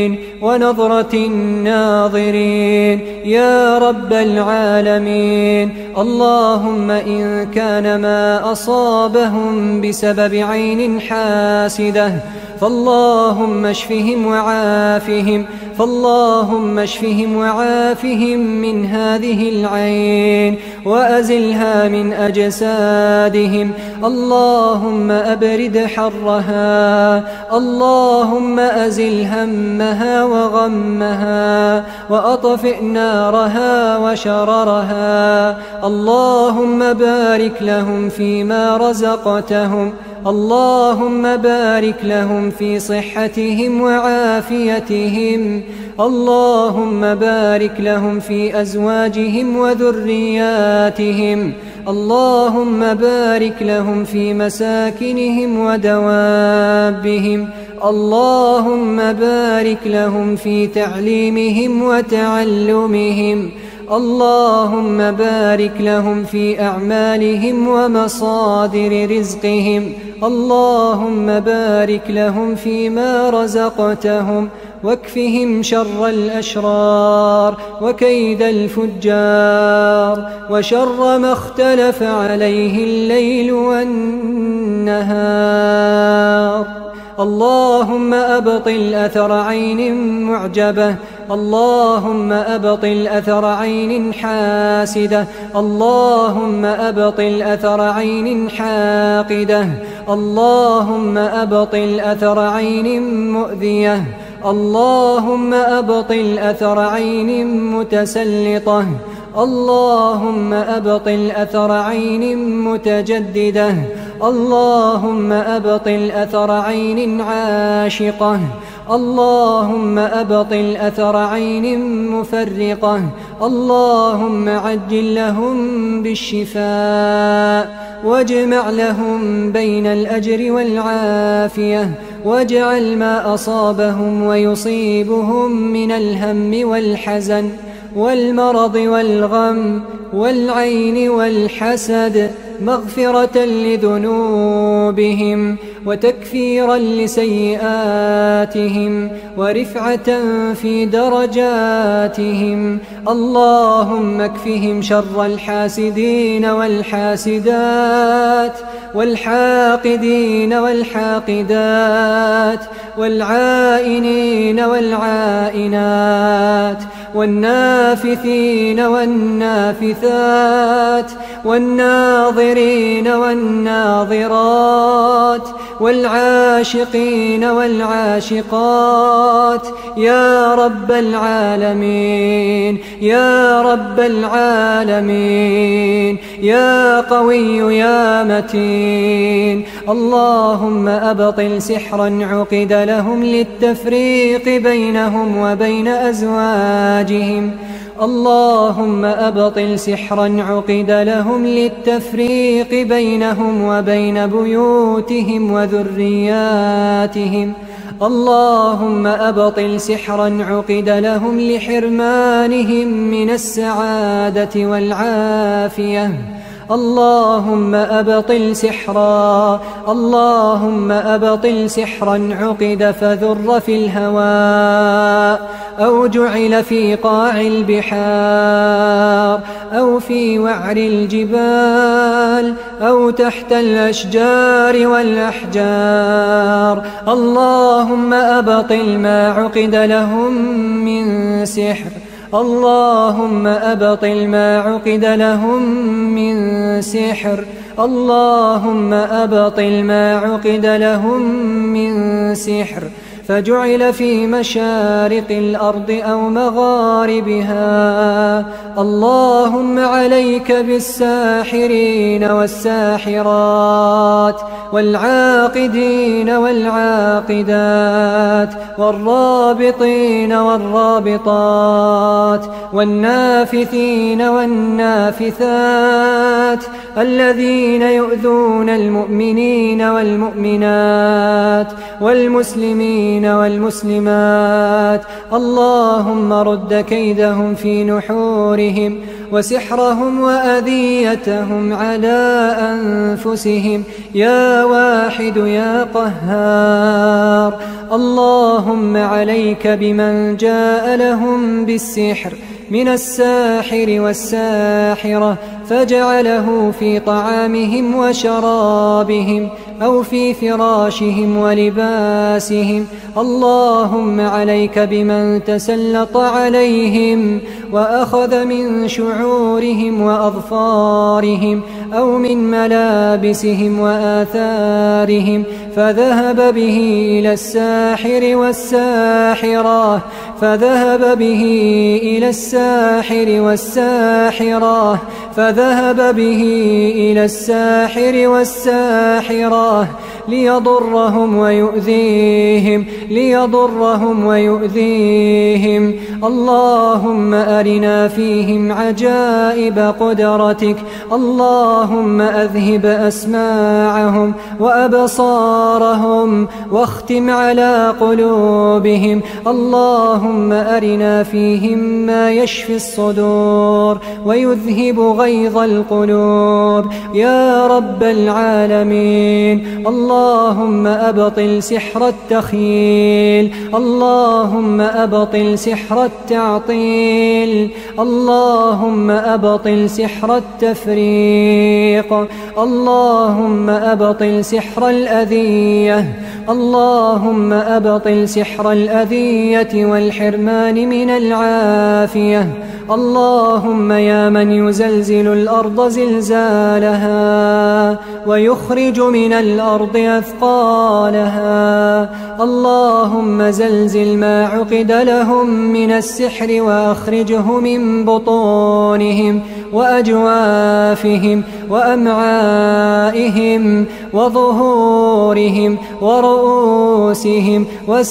ونظرة الناظرين يا رب العالمين. اللهم إن كان ما أصابهم بسبب عين حاسدة فاللهم اشفهم وعافهم فاللهم اشفهم وعافهم من هذه العين وأزلها من أجسادهم. اللهم أبرد حرها، اللهم أزل همها وغمها وأطفئ نارها وشررها. اللهم بارك لهم فيما رزقتهم، اللهم بارك لهم في صحتهم وعافيتهم، اللهم بارك لهم في أزواجهم وذرياتهم، اللهم بارك لهم في مساكنهم ودوابهم، اللهم بارك لهم في تعليمهم وتعلمهم، اللهم بارك لهم في أعمالهم ومصادر رزقهم، اللهم بارك لهم فيما رزقتهم واكفهم شر الأشرار وكيد الفجار وشر ما اختلف عليه الليل والنهار. اللهم أبطل أثر عين معجبة، اللهم أبطل أثر عين حاسدة، اللهم أبطل أثر عين حاقدة، اللهم أبطل أثر عين مؤذية، اللهم أبطل أثر عين متسلطة، اللهم أبطل أثر عين متجددة، اللهم أبطل أثر عين عاشقة، اللهم أبطل أثر عين مفرقة، اللهم عجل لهم بالشفاء واجمع لهم بين الأجر والعافية، واجعل ما أصابهم ويصيبهم من الهم والحزن والمرض والغم والعين والحسد مغفرة لذنوبهم وتكفيرا لسيئاتهم ورفعة في درجاتهم. اللهم اكفهم شر الحاسدين والحاسدات والحاقدين والحاقدات والعائنين والعائنات والنافثين والنافثات والناظرين والناظرات والعاشقين والعاشقات يا رب العالمين يا رب العالمين يا قوي يا متين. اللهم أبطل سحرا عقد لهم للتفريق بينهم وبين أزواجهم، اللهم أبطل سحرا عقد لهم للتفريق بينهم وبين بيوتهم وذرياتهم، اللهم أبطل سحرا عقد لهم لحرمانهم من السعادة والعافية، اللهم أبطل سحرا اللهم أبطل سحرا عقد فذر في الهواء أو جعل في قاع البحار أو في وعر الجبال أو تحت الأشجار والأحجار. اللهم أبطل ما عقد لهم من سحر، اللهم أبطل ما عقد لهم من سحر، اللهم أبطل ما عقد لهم من سحر فجعل في مشارق الأرض أو مغاربها. اللهم عليك بالساحرين والساحرات والعاقدين والعاقدات والرابطين والرابطات والنافثين والنافثات الذين يؤذون المؤمنين والمؤمنات والمسلمين المسلمين والمسلمات. اللهم رد كيدهم في نحورهم وسحرهم وأذيتهم على أنفسهم يا واحد يا قهار. اللهم عليك بمن جاء لهم بالسحر من الساحر والساحرة فجعله في طعامهم وشرابهم أو في فراشهم ولباسهم. اللهم عليك بمن تسلط عليهم وأخذ من شعورهم وأظفارهم أو من ملابسهم وآثارهم فذهب به إلى الساحر والساحرة فذهب به إلى الساحر والساحرة فذهب به إلى الساحر والساحرة ليضرهم ويؤذيهم ليضرهم ويؤذيهم. اللهم أرنا فيهم عجائب قدرتك. اللهم أذهب أسماعهم وأبصارهم واختم على قلوبهم. اللهم أرنا فيهم ما يشفي الصدور ويذهب غيظ القلوب يا رب العالمين. اللهم أبطل سحر التخييل. اللهم أبطل سحر التعطيل. اللهم أبطل سحر التفريق. اللهم أبطل سحر الأذية. اللهم أبطل سحر الأذية والحرمان من العافية. اللهم يا من يزلزل الأرض زلزالها ويخرج من الأرض أثقالها. اللهم زلزل ما عقد لهم من السحر وأخرجه من بطونهم وأجوافهم وأمعائهم وظهورهم ورؤوسهم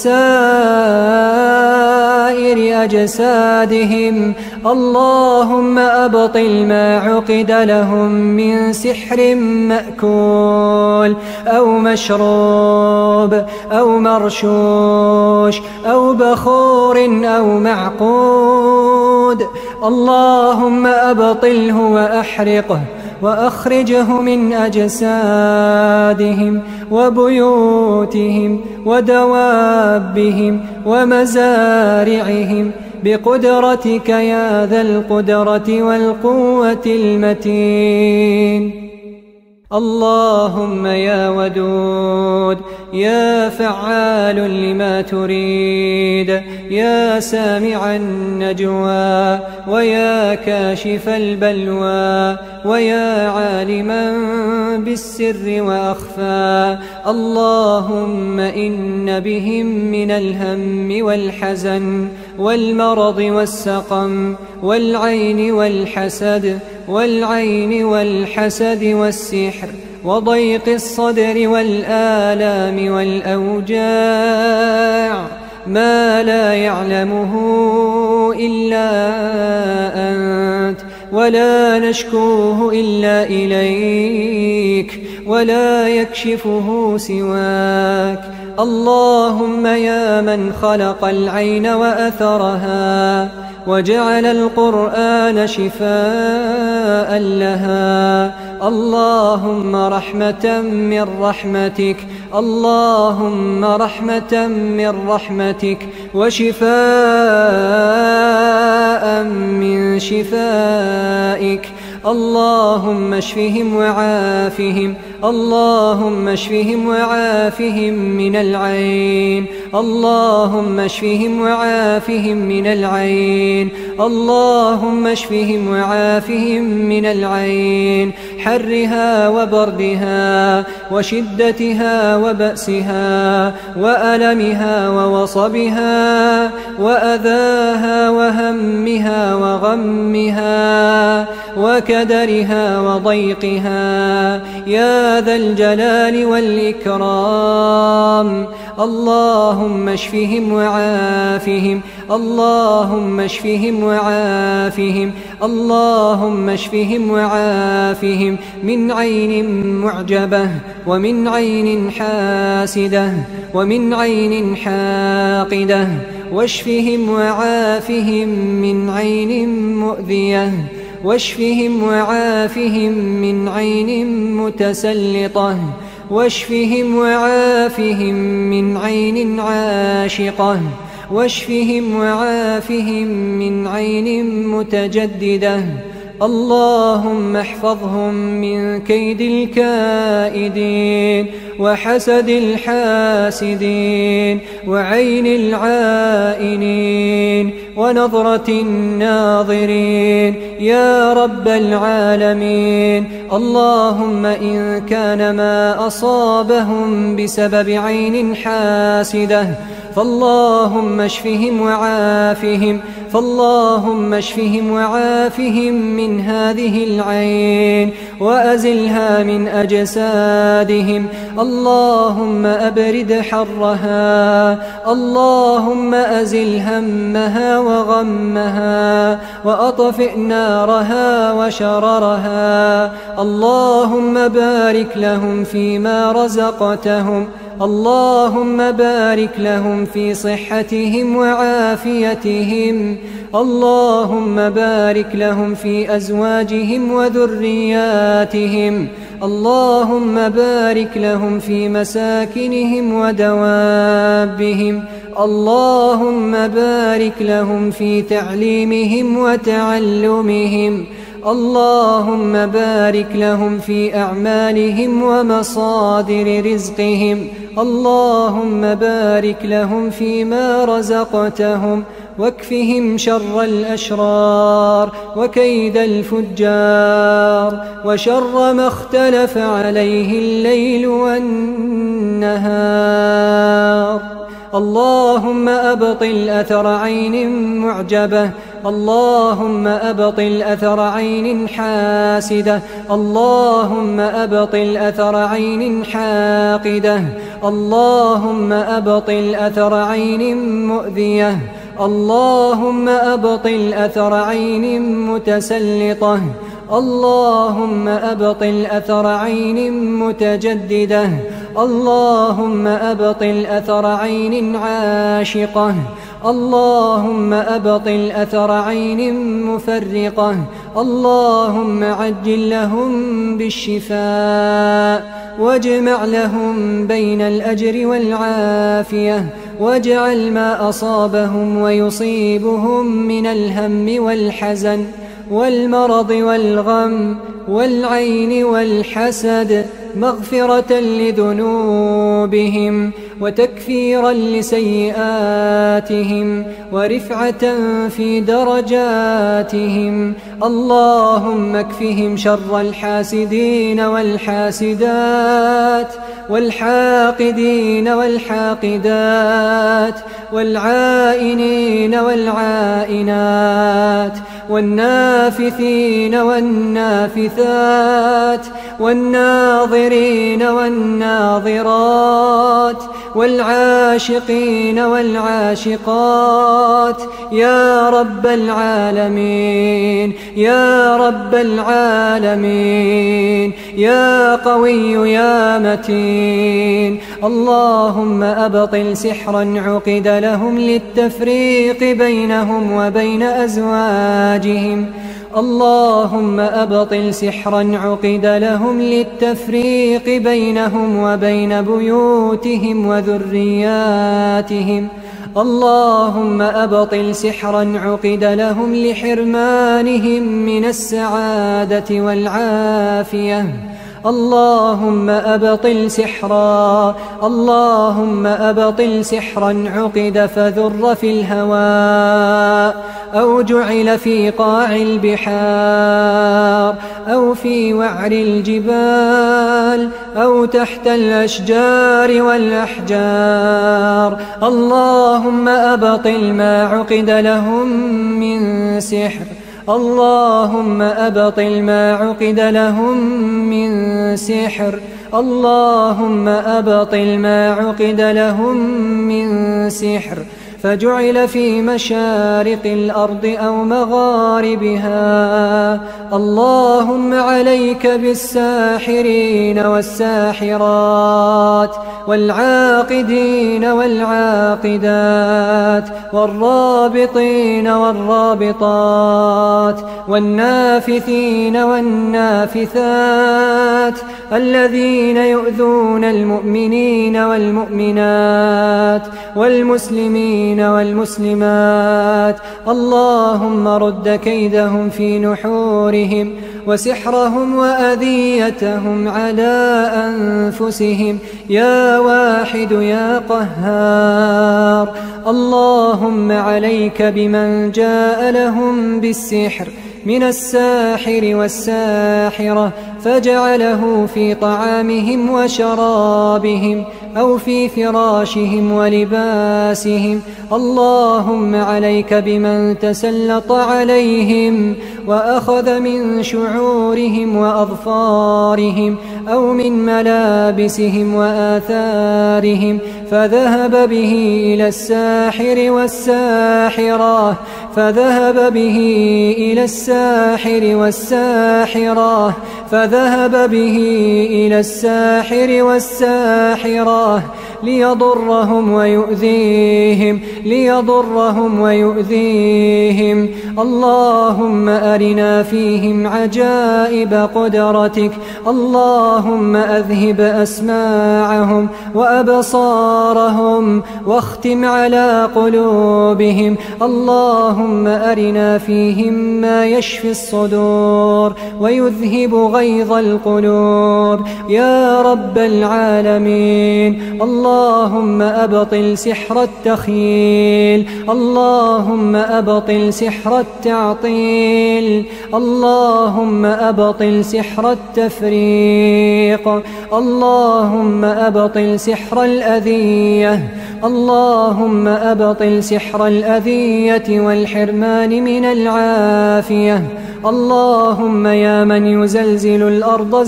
وسائر أجسادهم. اللهم أبطل ما عقد لهم من سحر مأكول أو مشروب أو مرشوش أو بخور أو معقود. اللهم أبطله وأحرقه وأخرجه من أجسادهم وبيوتهم ودوابهم ومزارعهم بقدرتك يا ذا القدرة والقوة المتين. اللهم يا ودود يا فعال لما تريد يا سامع النجوى ويا كاشف البلوى ويا عالما بالسر وأخفى. اللهم إن بهم من الهم والحزن والمرض والسقم والعين والحسد والعين والحسد والسحر وضيق الصدر والآلام والأوجاع ما لا يعلمه إلا أنت ولا نشكوه إلا إليك ولا يكشفه سواك. اللهم يا من خلق العين وأثرها وجعل القرآن شفاء لها. اللهم رحمة من رحمتك اللهم رحمة من رحمتك وشفاء من شفائك. اللهم اشفهم وعافهم اللهم اشفهم وعافهم من العين اللهم اشفهم وعافهم من العين اللهم اشفهم وعافهم من العين حرها وبردها وشدتها وبأسها وألمها ووصبها وأذاها وهمها وغمها وكدرها وضيقها يا ذا الجلال والإكرام. اللهم اشفهم وعافهم اللهم اشفهم وعافهم اللهم اشفهم وعافهم من عين معجبة ومن عين حاسدة ومن عين حاقدة واشفهم وعافهم من عين مؤذية واشفهم وعافهم من عين متسلطة واشفهم وعافهم من عين عاشقة واشفهم وعافهم من عين متجددة اللهم احفظهم من كيد الكائدين وحسد الحاسدين وعين العائنين ونظرة الناظرين يا رب العالمين. اللهم إن كان ما أصابهم بسبب عين حاسدة فاللهم اشفهم وعافهم فاللهم اشفهم وعافهم من هذه العين وأزلها من أجسادهم. اللهم أبرد حرها اللهم أزل همها وغمها وأطفئ نارها وشررها. اللهم بارك لهم فيما رزقتهم اللهم بارك لهم في صحتهم وعافيتهم اللهم بارك لهم في أزواجهم وذرياتهم اللهم بارك لهم في مساكنهم ودوابهم اللهم بارك لهم في تعليمهم وتعلمهم اللهم بارك لهم في أعمالهم ومصادر رزقهم اللهم بارك لهم فيما رزقتهم واكفهم شر الأشرار وكيد الفجار وشر ما اختلف عليه الليل والنهار. اللهم أبطل أثر عين معجبة اللهم أبطل أثر عين حاسدة اللهم أبطل أثر عين حاقدة اللهم أبطل أثر عين مؤذية اللهم أبطل أثر عين متسلطة اللهم أبطل أثر عين متجددة اللهم أبطل أثر عين عاشقة اللهم أبطل أثر عين مفرقة اللهم عجل لهم بالشفاء واجمع لهم بين الأجر والعافية واجعل ما أصابهم ويصيبهم من الهم والحزن والمرض والغم والعين والحسد مغفرة لذنوبهم وتكفيرا لسيئاتهم ورفعة في درجاتهم. اللهم اكفهم شر الحاسدين والحاسدات والحاقدين والحاقدات والعائنين والعائنات والنافثين والنافثات والناظرين والناظرات والعاشقين والعاشقات يا رب العالمين يا رب العالمين يا قوي يا متين. اللهم أبطل سحرا عقد لهم للتفريق بينهم وبين أزواجهم اللهم أبطل سحرا عقد لهم للتفريق بينهم وبين بيوتهم وذرياتهم اللهم أبطل سحرا عقد لهم لحرمانهم من السعادة والعافية اللهم أبطل سحرا اللهم أبطل سحرا عقد فذر في الهواء أو جعل في قاع البحار أو في وعر الجبال أو تحت الأشجار والأحجار. اللهم أبطل ما عقد لهم من سحر اللهم أبطل ما عقد لهم من سحر اللهم أبطل ما عقد لهم من سحر فجعل في مشارق الأرض أو مغاربها. اللهم عليك بالساحرين والساحرات والعاقدين والعاقدات والرابطين والرابطات والنافثين والنافثات الذين يؤذون المؤمنين والمؤمنات والمسلمين والمسلمات. اللهم رد كيدهم في نحورهم وسحرهم وأذيتهم على أنفسهم يا واحد يا قهار. اللهم عليك بمن جاء لهم بالسحر من الساحر والساحرة فجعله في طعامهم وشرابهم أو في فراشهم ولباسهم. اللهم عليك بمن تسلط عليهم وأخذ من شعورهم وأظفارهم أو من ملابسهم وآثارهم فذهب به إلى الساحر والساحرة فذهب به إلى الساحر والساحرة فذهب به إلى الساحر والساحرة ليضرهم ويؤذيهم ليضرهم ويؤذيهم. اللهم أرنا فيهم عجائب قدرتك. اللهم أذهب أسماعهم وأبصارهم واختم على قلوبهم. اللهم أرنا فيهم ما يشفي الصدور ويذهب غيظ القلوب يا رب العالمين. اللهم أبطل سحر التخيل. اللهم أبطل سحر التعطيل. اللهم أبطل سحر التفريق. اللهم أبطل سحر الأذية. اللهم أبطل سحر الأذية والحرمان من العافية. اللهم يا من يزلزل الأرض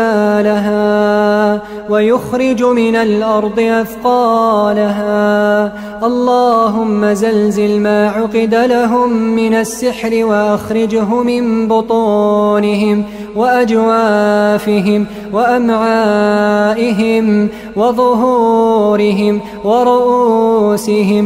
زلزالها ويخرج من الأرض أثقالها. اللهم زلزل ما عقد لهم من السحر وأخرجه من بطونهم وأجوافهم وأمعائهم وظهورهم ورؤوسهم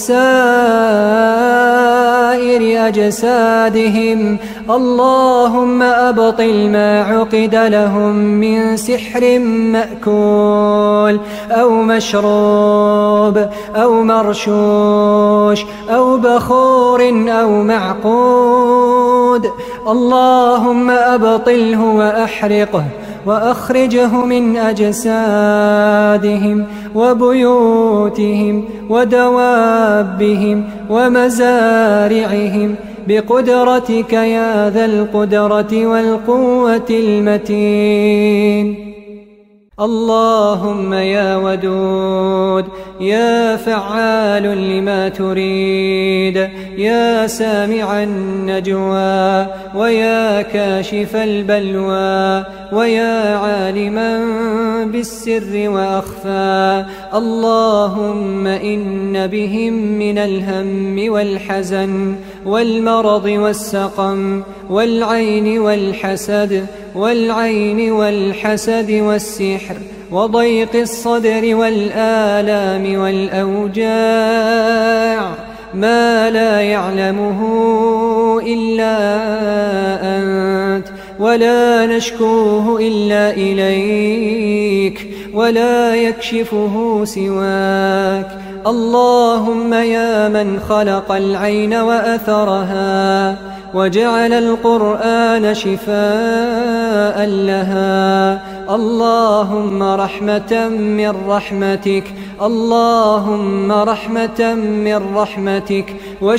وسائر أجسادهم. اللهم أبطل ما عقد لهم من سحر مأكول أو مشروب أو مرشوش أو بخور أو معقود. اللهم أبطله وأحرقه وأخرجه من أجسادهم وبيوتهم ودوابهم ومزارعهم بقدرتك يا ذا القدرة والقوة المتين. اللهم يا ودود يا فعال لما تريد يا سامع النجوى ويا كاشف البلوى ويا عالما بالسر وأخفى. اللهم إن بهم من الهم والحزن والمرض والسقم والعين والحسد والعين والحسد والسحر وضيق الصدر والآلام والأوجاع ما لا يعلمه إلا أنت ولا نشكوه إلا إليك ولا يكشفه سواك. اللهم يا من خلق العين وأثرها وجعل القرآن شفاء لها. اللهم رحمة من رحمتك اللهم رحمة من رحمتك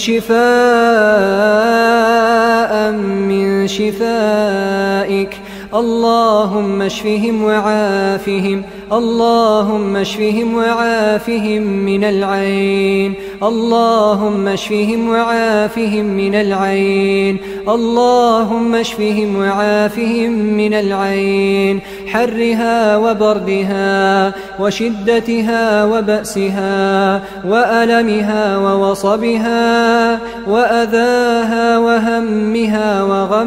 وشفاء من شفائك. اللهم اشفهم وعافهم اللهم اشفهم وعافهم من العين اللهم اشفهم وعافهم من العين اللهم اشفهم وعافهم من العين حرها وبردها وشدتها وبأسها وألمها ووصبها وأذاها وهمها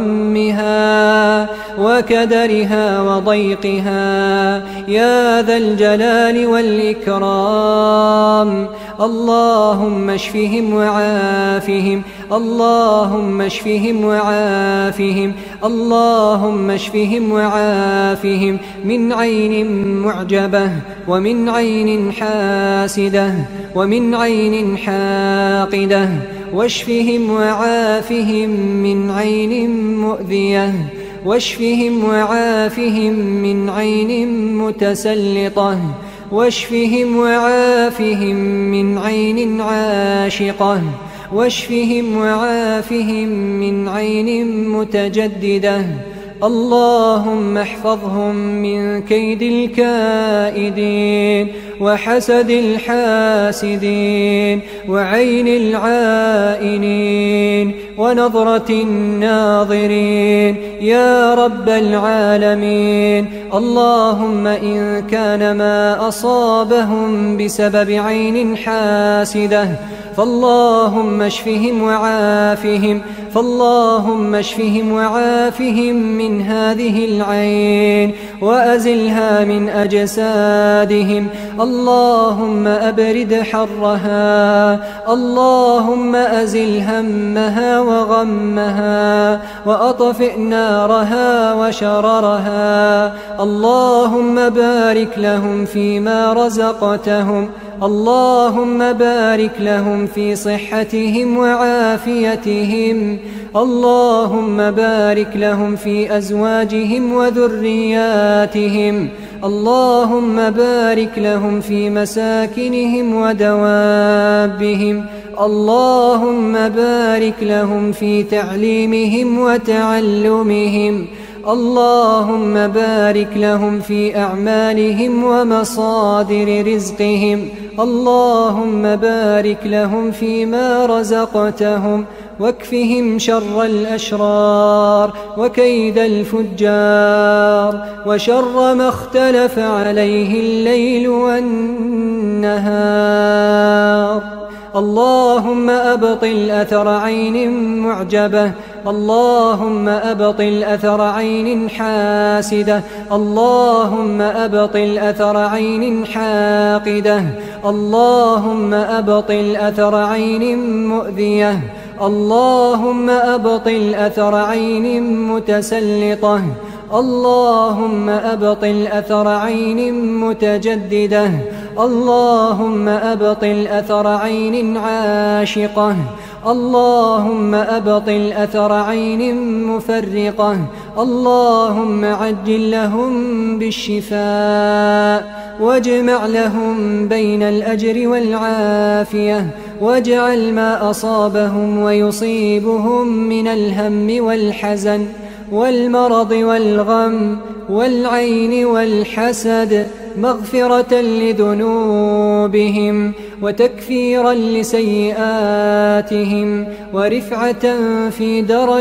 وغمها وكدرها وضيقها يا ذا الجلال والإكرام اللهم اشفهم وعافهم اللهم اشفهم وعافهم اللهم اشفهم وعافهم من عين معجبة ومن عين حاسدة ومن عين حاقدة واشفهم وعافهم من عين مؤذية واشفهم وعافهم من عين متسلطة واشفهم وعافهم من عين عاشقة واشفهم وعافهم من عين متجددة اللهم احفظهم من كيد الكائدين وحسد الحاسدين وعين العائنين ونظرة الناظرين يا رب العالمين اللهم إن كان ما أصابهم بسبب عين حاسدة فاللهم اشفهم وعافهم فاللهم اشفهم وعافهم من هذه العين وأزلها من أجسادهم اللهم أبرد حرها اللهم أزل همها وغمها وأطفئ نارها وشررها اللهم بارك لهم فيما رزقتهم اللهم بارك لهم في صحتهم وعافيتهم اللهم بارك لهم في أزواجهم وذرياتهم اللهم بارك لهم في مساكنهم ودوابهم اللهم بارك لهم في تعليمهم وتعلمهم اللهم بارك لهم في أعمالهم ومصادر رزقهم اللهم بارك لهم فيما رزقتهم واكفهم شر الأشرار وكيد الفجار وشر ما اختلف عليه الليل والنهار اللهم أبطل أثر عين معجبة اللهم أبطل أثر عين حاسدة اللهم أبطل أثر عين حاقدة اللهم أبطل أثر عين مؤذية اللهم أبطل أثر عين متسلطة اللهم أبطل أثر عين متجددة اللهم أبطل أثر عين عاشقة اللهم أبطل أثر عين مفرقة اللهم عجل لهم بالشفاء واجمع لهم بين الأجر والعافية واجعل ما أصابهم ويصيبهم من الهم والحزن والمرض والغم والعين والحسد مغفرة لذنوبهم وتكفيرا لسيئاتهم ورفعة في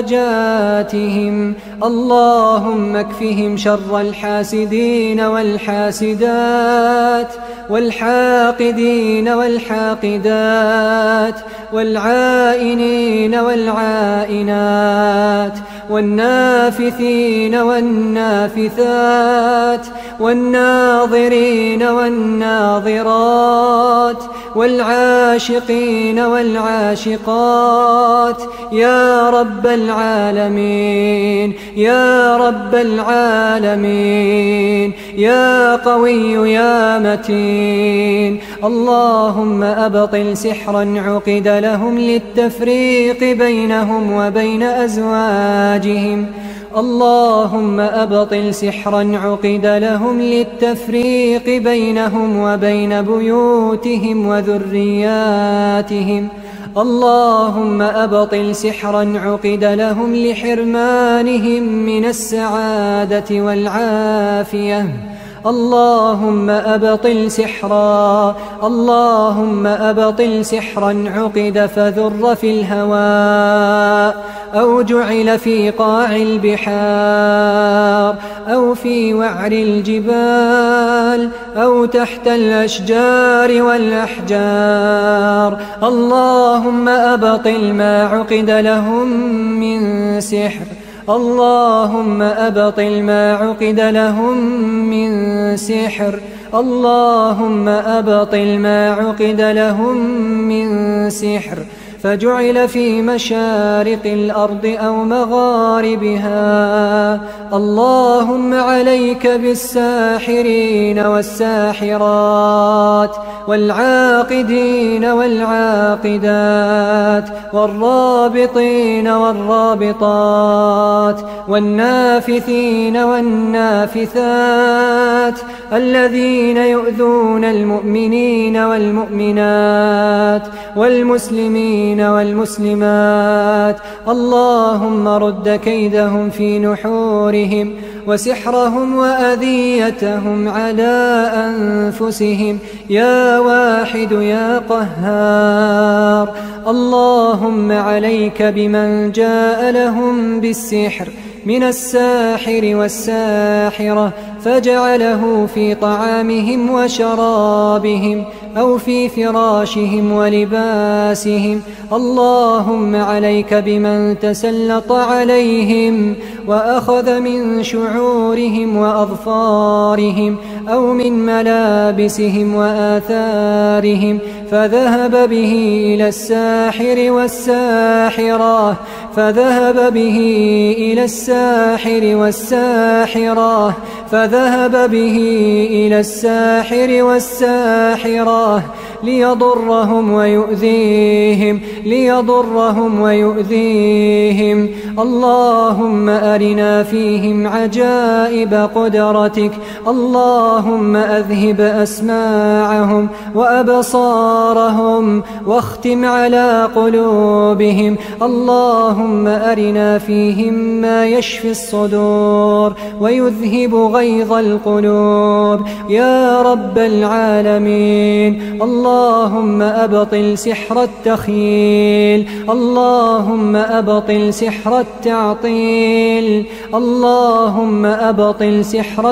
درجاتهم اللهم اكفهم شر الحاسدين والحاسدات والحاقدين والحاقدات والعائنين والعائنات والنافثين والنافثات والناظرين والناظرات والعاشقين والعاشقات يا رب العالمين يا رب العالمين يا قوي يا متين اللهم أبطل سحرا عقد لهم للتفريق بينهم وبين أزواجهم اللهم أبطل سحرا عقد لهم للتفريق بينهم وبين بيوتهم وذرياتهم اللهم أبطل سحرا عقد لهم لحرمانهم من السعادة والعافية. اللهم أبطل سحرا اللهم أبطل سحرا عقد فذر في الهواء أو جعل في قاع البحار أو في وعر الجبال أو تحت الأشجار والأحجار. اللهم أبطل ما عقد لهم من سحر اللهم أبطل ما عقد لهم من سحر اللهم أبطل ما عقد لهم من سحر فجعل في مشارق الأرض أو مغاربها. اللهم عليك بالساحرين والساحرات والعاقدين والعاقدات والرابطين والرابطات والنافثين والنافثات الذين يؤذون المؤمنين والمؤمنات والمسلمين والمسلمات. اللهم رد كيدهم في نحورهم وسحرهم وأذيتهم على أنفسهم يا واحد يا قهار. اللهم عليك بمن جاء لهم بالسحر من الساحر والساحرة فجعله في طعامهم وشرابهم أو في فراشهم ولباسهم. اللهم عليك بمن تسلط عليهم وأخذ من شعورهم وأظفارهم أو من ملابسهم وآثارهم فذهب به إلى الساحر والساحرة فذهب به إلى الساحر والساحرة فذهب به إلى الساحر والساحرة ليضرهم ويؤذيهم ليضرهم ويؤذيهم. اللهم أرنا فيهم عجائب قدرتك. اللهم أذهب أسماعهم وأبصارهم واختم على قلوبهم. اللهم أرنا فيهم ما يشفي الصدور ويذهب غيظ القلوب يا رب العالمين. اللهم أبطل سحر التخيل اللهم أبطل سحر التعطيل اللهم أبطل سحر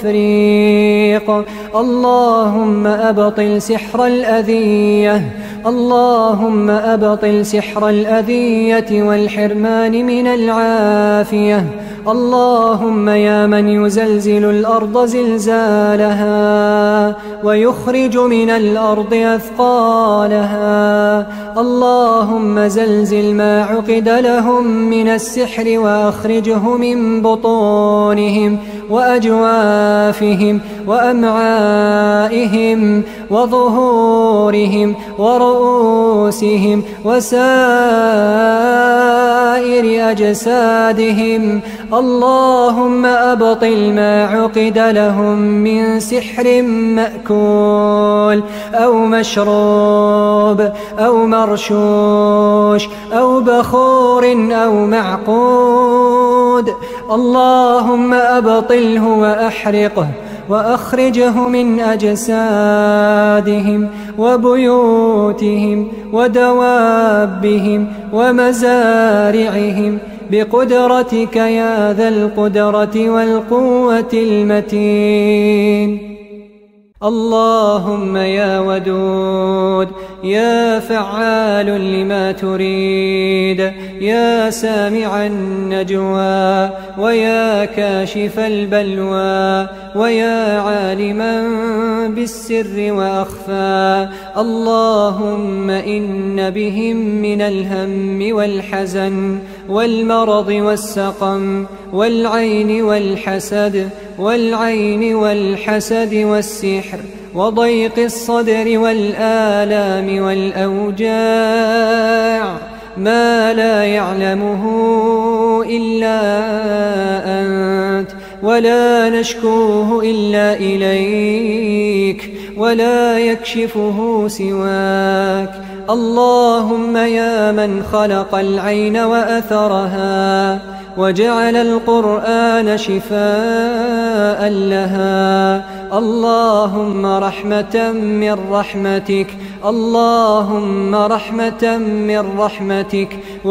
التفريق اللهم أبطل سحر الأذية اللهم أبطل سحر الأذية والحرمان من العافية. اللهم يا من يزلزل الأرض زلزالها ويخرج من الأرض أثقالها. اللهم زلزل ما عقد لهم من السحر وأخرجه من بطونهم وأجوافهم وأمعائهم وظهورهم ورؤوسهم وسائر أجسادهم. اللهم أبطل ما عقد لهم من سحر مأكول أو مشروب أو مرشوش أو بخور أو معقود. اللهم أبطله وأحرقه وأخرجه من أجسادهم وبيوتهم ودوابهم ومزارعهم بقدرتك يا ذا القدرة والقوة المتين. اللهم يا ودود يا فعال لما تريد يا سامع النجوى ويا كاشف البلوى ويا عالما بالسر وأخفى. اللهم إن بهم من الهم والحزن والمرض والسقم والعين والحسد والعين والحسد والسحر وضيق الصدر والآلام والأوجاع ما لا يعلمه إلا أنت ولا نشكوه إلا إليك ولا يكشفه سواك. اللهم يا من خلق العين وأثرها وجعل القرآن شفاء لها، اللهم رحمة من رحمتك، اللهم رحمة من رحمتك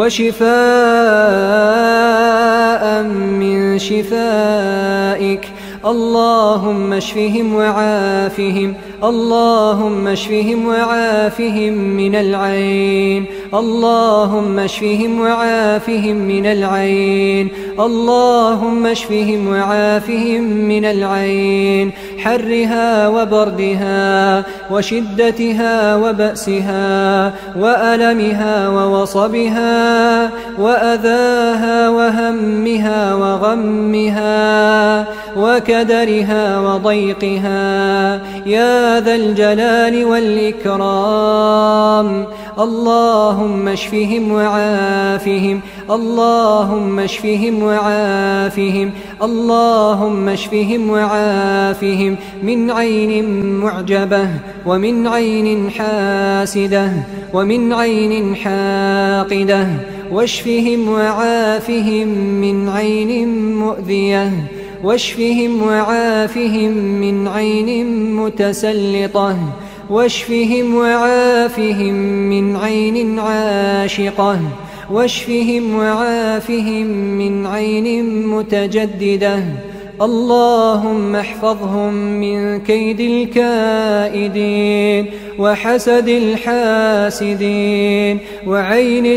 وشفاء من شفائك. اللهم اشفهم وعافهم، اللهم اشفهم وعافهم من العين، اللهم اشفهم وعافهم من العين، اللهم اشفهم وعافهم من العين، حرها وبردها وشدتها وبأسها وألمها ووصبها وأذاها وهمها وغمها وكدرها وضيقها يا ذا الجلال والإكرام. اللهم اشفهم وعافهم، اللهم اشفهم وعافهم، اللهم اشفهم وعافهم من عين معجبة ومن عين حاسدة ومن عين حاقدة، واشفهم وعافهم من عين مؤذية، واشفهم وعافهم من عين متسلطة، واشفهم وعافهم من عين عاشقة، واشفهم وعافهم من عين متجددة. اللهم احفظهم من كيد الكائدين وحسد الحاسدين وعين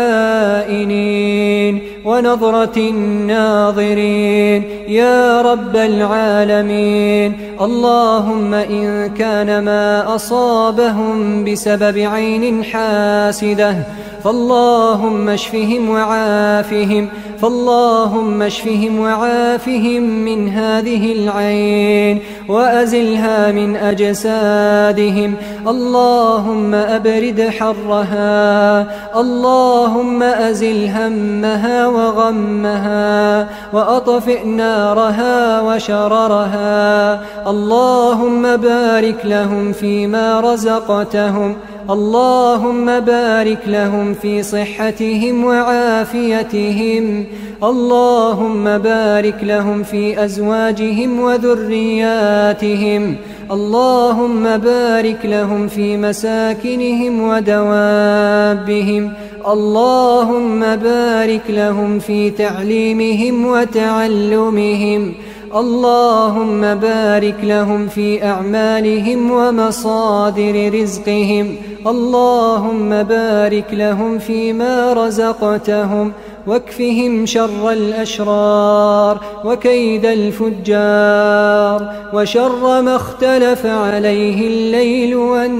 العائنين ونظرة الناظرين يا رب العالمين. اللهم إن كان ما أصابهم بسبب عين حاسدة فاللهم اشفهم وعافهم، فاللهم اشفهم وعافهم من هذه العين وأزلها من أجسادهم. اللهم أبرد حرها، اللهم أزل همها وغمها وأطفئ نارها وشررها. اللهم بارك لهم فيما رزقتهم، اللهم بارك لهم في صحتهم وعافيتهم، اللهم بارك لهم في أزواجهم وذرياتهم، اللهم بارك لهم في مساكنهم ودوابهم، اللهم بارك لهم في تعليمهم وتعلمهم، اللهم بارك لهم في أعمالهم ومصادر رزقهم، اللهم بارك لهم فيما رزقتهم، واكفهم شر الأشرار وكيد الفجار وشر ما اختلف عليه الليل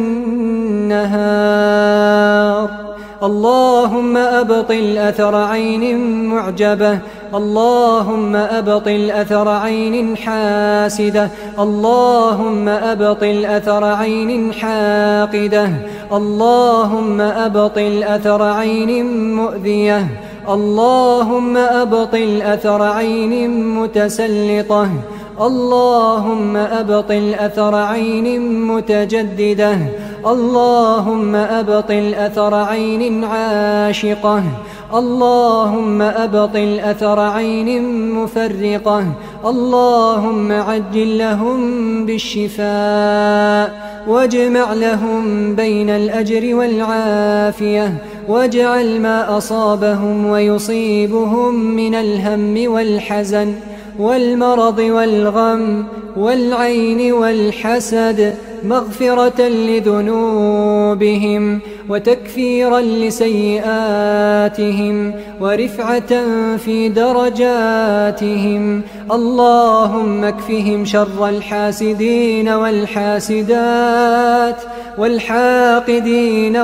والنهار. اللهم أبطل أثر عين معجبة، اللهم أبطل أثر عين حاسدة، اللهم أبطل أثر عين حاقدة، اللهم أبطل أثر عين مؤذية، اللهم أبطل أثر عين متسلطة، اللهم أبطل أثر عين متجددة، اللهم أبطل أثر عين عاشقة، اللهم أبطل أثر عين مفرقة، اللهم عجل لهم بالشفاء واجمع لهم بين الأجر والعافية، واجعل ما أصابهم ويصيبهم من الهم والحزن والمرض والغم والعين والحسد مغفرة لذنوبهم وتكفيرا لسيئاتهم ورفعة في درجاتهم. اللهم اكفهم شر الحاسدين والحاسدات والحاقدين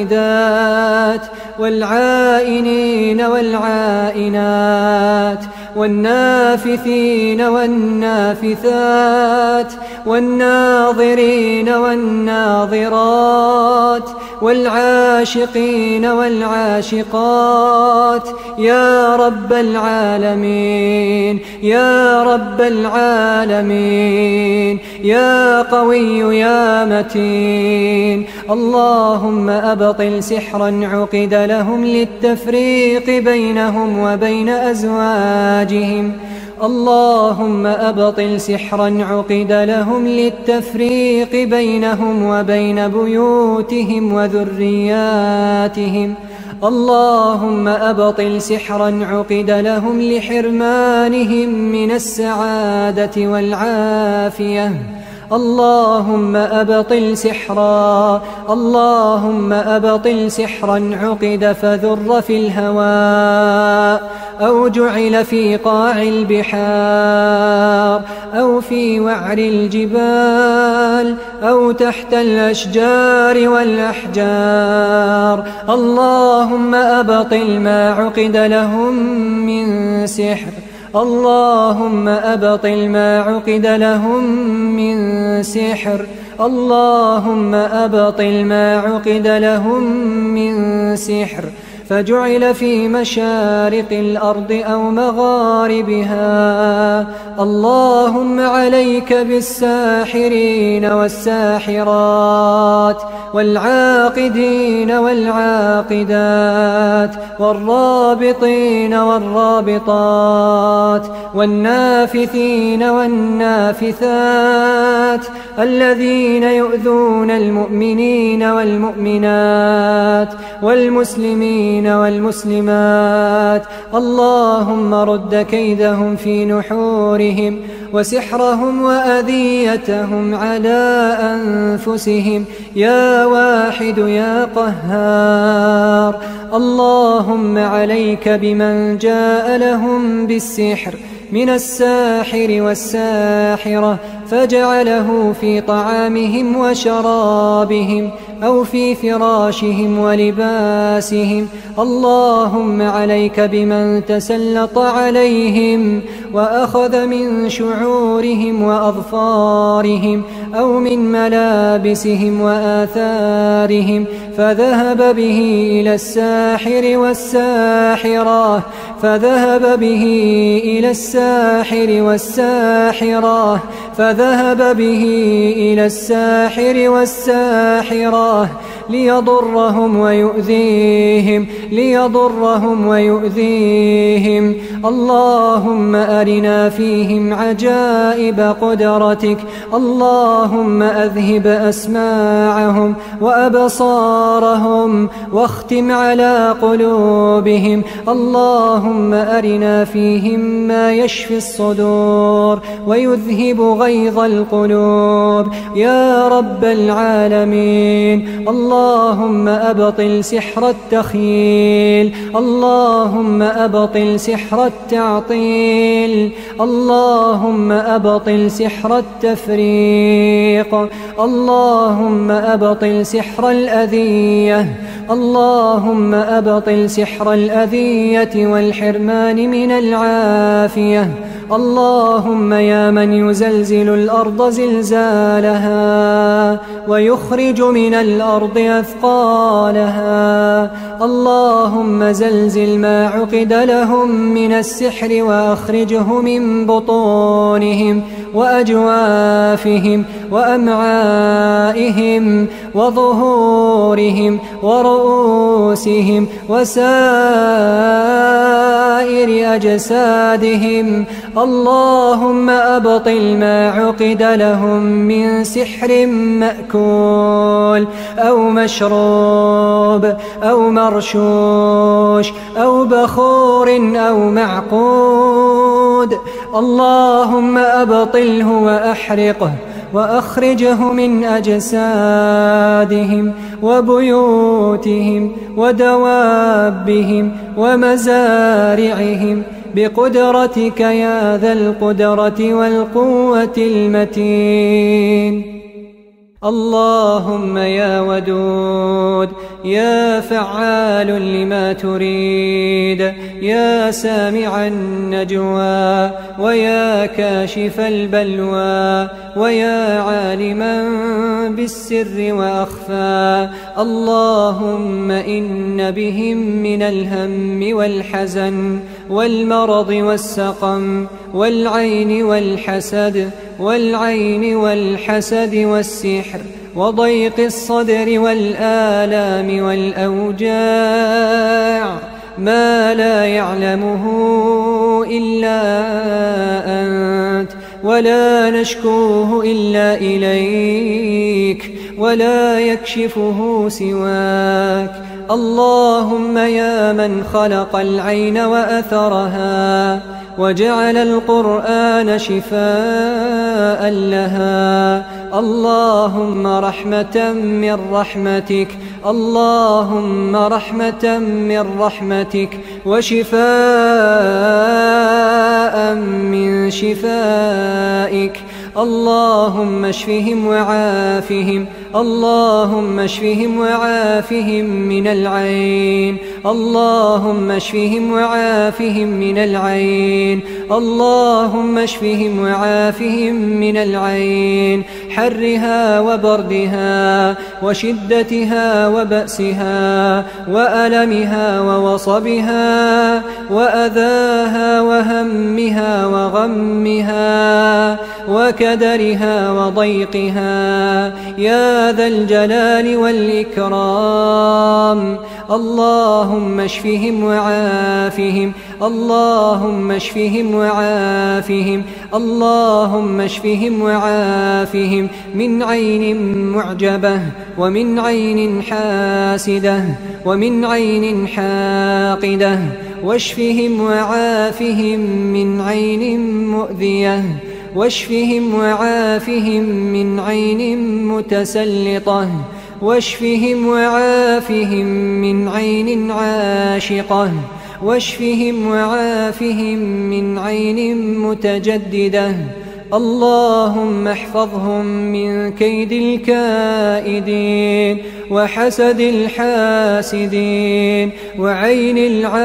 والحاقدات والعائنين والعائنات والنافثين والنافثات والناظرين والناظرات والعاشقين والعاشقات يا رب العالمين يا رب العالمين يا قوي يا متين. اللهم أبطل سحرا عقد لهم للتفريق بينهم وبين أزواجهم اللهم أبطل سحرا عقد لهم للتفريق بينهم وبين بيوتهم وذرياتهم اللهم أبطل سحرا عقد لهم لحرمانهم من السعادة والعافية اللهم أبطل سحرا اللهم أبطل سحرا عقد فذر في الهواء أو جعل في قاع البحار أو في وعر الجبال أو تحت الأشجار والأحجار اللهم أبطل ما عقد لهم من سحر اللهم أبطل ما عقد لهم من سحر اللهم أبطل ما عقد لهم من سحر فجعل في مشارق الأرض أو مغاربها اللهم عليك بالساحرين والساحرات والعاقدين والعاقدات والرابطين والرابطات والنافثين والنافثات الذين يؤذون المؤمنين والمؤمنات والمسلمين والمسلمات اللهم رد كيدهم في نحورهم وسحرهم وأذيتهم على أنفسهم يا واحد يا قهار. اللهم عليك بمن جاء لهم بالسحر من الساحر والساحرة فجعله في طعامهم وشرابهم أو في فراشهم ولباسهم اللهم عليك بمن تسلط عليهم وأخذ من شعورهم وأظفارهم أو من ملابسهم وآثارهم فذهب به إلى الساحر والساحرة فذهب به إلى الساحر والساحرة فذهب به إلى الساحر والساحرة ليضرهم ويؤذيهم ليضرهم ويؤذيهم اللهم أرنا فيهم عجائب قدرتك اللهم أذهب أسماعهم وأبصارهم واختم على قلوبهم اللهم أرنا فيهم ما يشفي الصدور ويذهب غيظ القلوب يا رب العالمين. اللهم أبطل سحر التخييل اللهم أبطل سحر التعطيل اللهم أبطل سحر التفريق اللهم أبطل سحر الأذية اللهم أبطل سحر الأذية والحرمان من العافية اللهم يا من يزلزل الأرض زلزالها ويخرج من الأرض أثقالها اللهم زلزل ما عقد لهم من السحر وأخرجه من بطونهم وأجوافهم وأمعائهم وظهورهم ورؤوسهم وسائر أجسادهم اللهم أبطل ما عقد لهم من سحر مأكول أو مشروب أو مرشوش أو بخور أو معقود اللهم أبطله وأحرقه وأخرجه من أجسادهم وبيوتهم ودوابهم ومزارعهم بقدرتك يا ذا القدرة والقوة المتين. اللهم يا ودود يا فعال لما تريد، يا سامع النجوى ويا كاشف البلوى ويا عالما بالسر وأخفى. اللهم إن بهم من الهم والحزن والمرض والسقم والعين والحسد والعين والحسد والسحر وضيق الصدر والآلام والأوجاع ما لا يعلمه إلا أنت، ولا نشكوه إلا إليك، ولا يكشفه سواك. اللهم يا من خلق العين وأثرها وجعل القرآن شفاء لها، اللهم رحمة من رحمتك، اللهم رحمة من رحمتك وشفاء من شفائك. اللهم اشفهم وعافهم، اللهم اشفهم وعافهم من العين، اللهم اشفهم وعافهم من العين، اللهم اشفهم وعافهم من العين، حرها وبردها وشدتها وبأسها وألمها ووصبها وأذاها وهمها وغمها وكدرها وضيقها يا ذا الجلال والإكرام. اللهم اشفهم وعافهم، اللهم اشفهم وعافهم، اللهم اشفهم وعافهم من عين معجبة ومن عين حاسدة ومن عين حاقدة، واشفهم وعافهم من عين مؤذية، واشفهم وعافهم من عين متسلطة، واشفهم وعافهم من عين عاشقة، واشفهم وعافهم من عين متجددة. اللهم احفظهم من كيد الكائدين وحسد الحاسدين وعين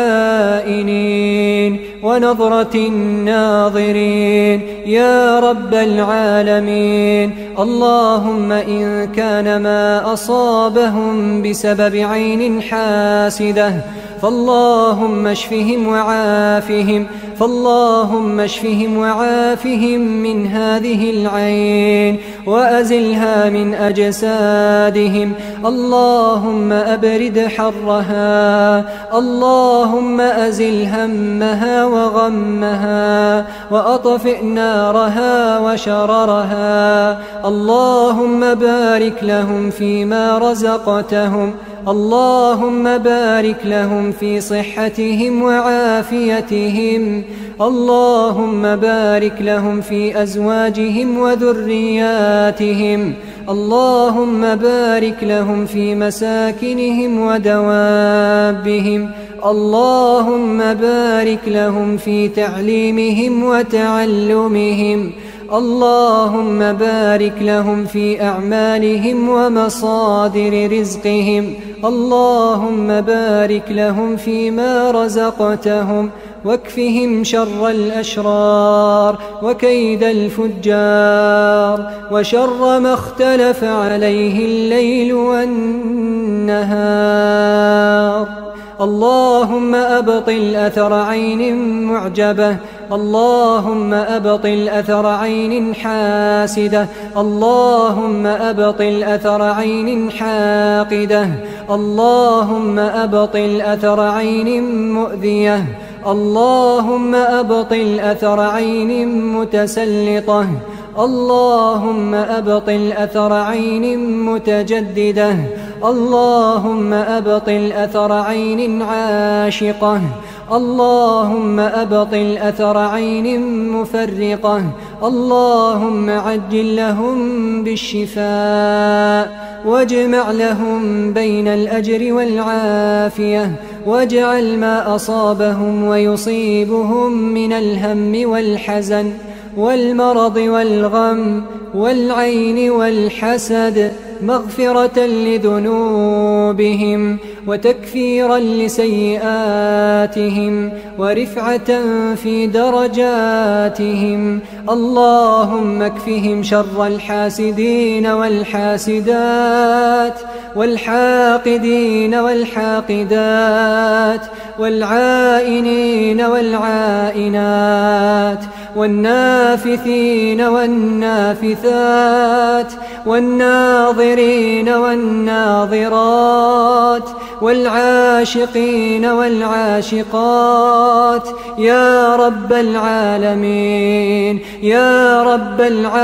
العائنين ونظرة الناظرين يا رب العالمين. اللهم إن كان ما أصابهم بسبب عين حاسدة فاللهم اشفهم وعافهم، فاللهم اشفهم وعافهم من هذه العين وأزلها من أجسادهم. اللهم أبرد حرها، اللهم أزل همها وغمها وأطفئ نارها وشررها. اللهم بارك لهم فيما رزقتهم، اللهم بارك لهم في صحتهم وعافيتهم، اللهم بارك لهم في أزواجهم وذرياتهم، اللهم بارك لهم في مساكنهم ودوابهم، اللهم بارك لهم في تعليمهم وتعلمهم، اللهم بارك لهم في أعمالهم ومصادر رزقهم، اللهم بارك لهم فيما رزقتهم واكفهم شر الأشرار وكيد الفجار وشر ما اختلف عليه الليل والنهار. اللهم أبطل أثر عين معجبة، اللهم أبطل أثر عين حاسدة، اللهم أبطل أثر عين حاقدة، اللهم أبطل أثر عين مؤذية، اللهم أبطل أثر عين متسلطة، اللهم أبطل أثر عين متجددة، اللهم أبطل أثر عين عاشقة، اللهم أبطل أثر عين مفرقة، اللهم عجل لهم بالشفاء واجمع لهم بين الأجر والعافية، واجعل ما أصابهم ويصيبهم من الهم والحزن والمرض والغم والعين والحسد، مغفرة لذنوبهم وتكفيرا لسيئاتهم ورفعة في درجاتهم. اللهم اكفهم شر الحاسدين والحاسدات والحاقدين والحاقدات والعائنين والعائنات والنافثين والنافثات والناظرين والناظرات والعاشقين والعاشقات يا رب العالمين يا رب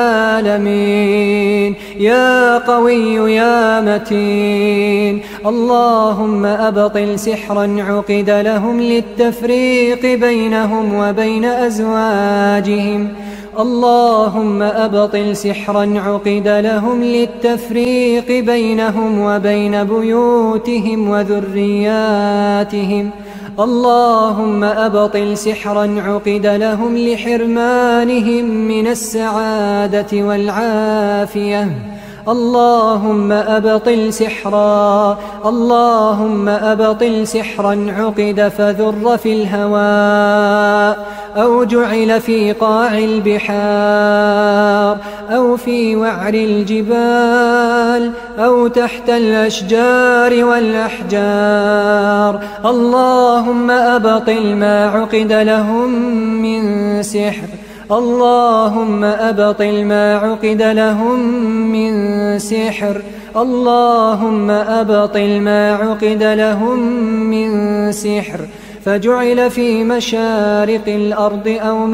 العالمين يا قوي يا متين. اللهم أبطل سحرا عقد لهم للتفريق بينهم وبين أزواجهم. اللهم أبطل سحرا عقد لهم للتفريق بينهم وبين بيوتهم وذرياتهم. اللهم أبطل سحرا عقد لهم لحرمانهم من السعادة والعافية. اللهم أبطل سحرا اللهم أبطل سحرا عقد فذر في الهواء أو جعل في قاع البحار أو في وعر الجبال أو تحت الأشجار والأحجار. اللهم أبطل ما عقد لهم من سحر. اللهم أبطل ما عقد لهم من سحر. اللهم أبطل ما عقد لهم من سحر فجعل في مشارق الأرض أو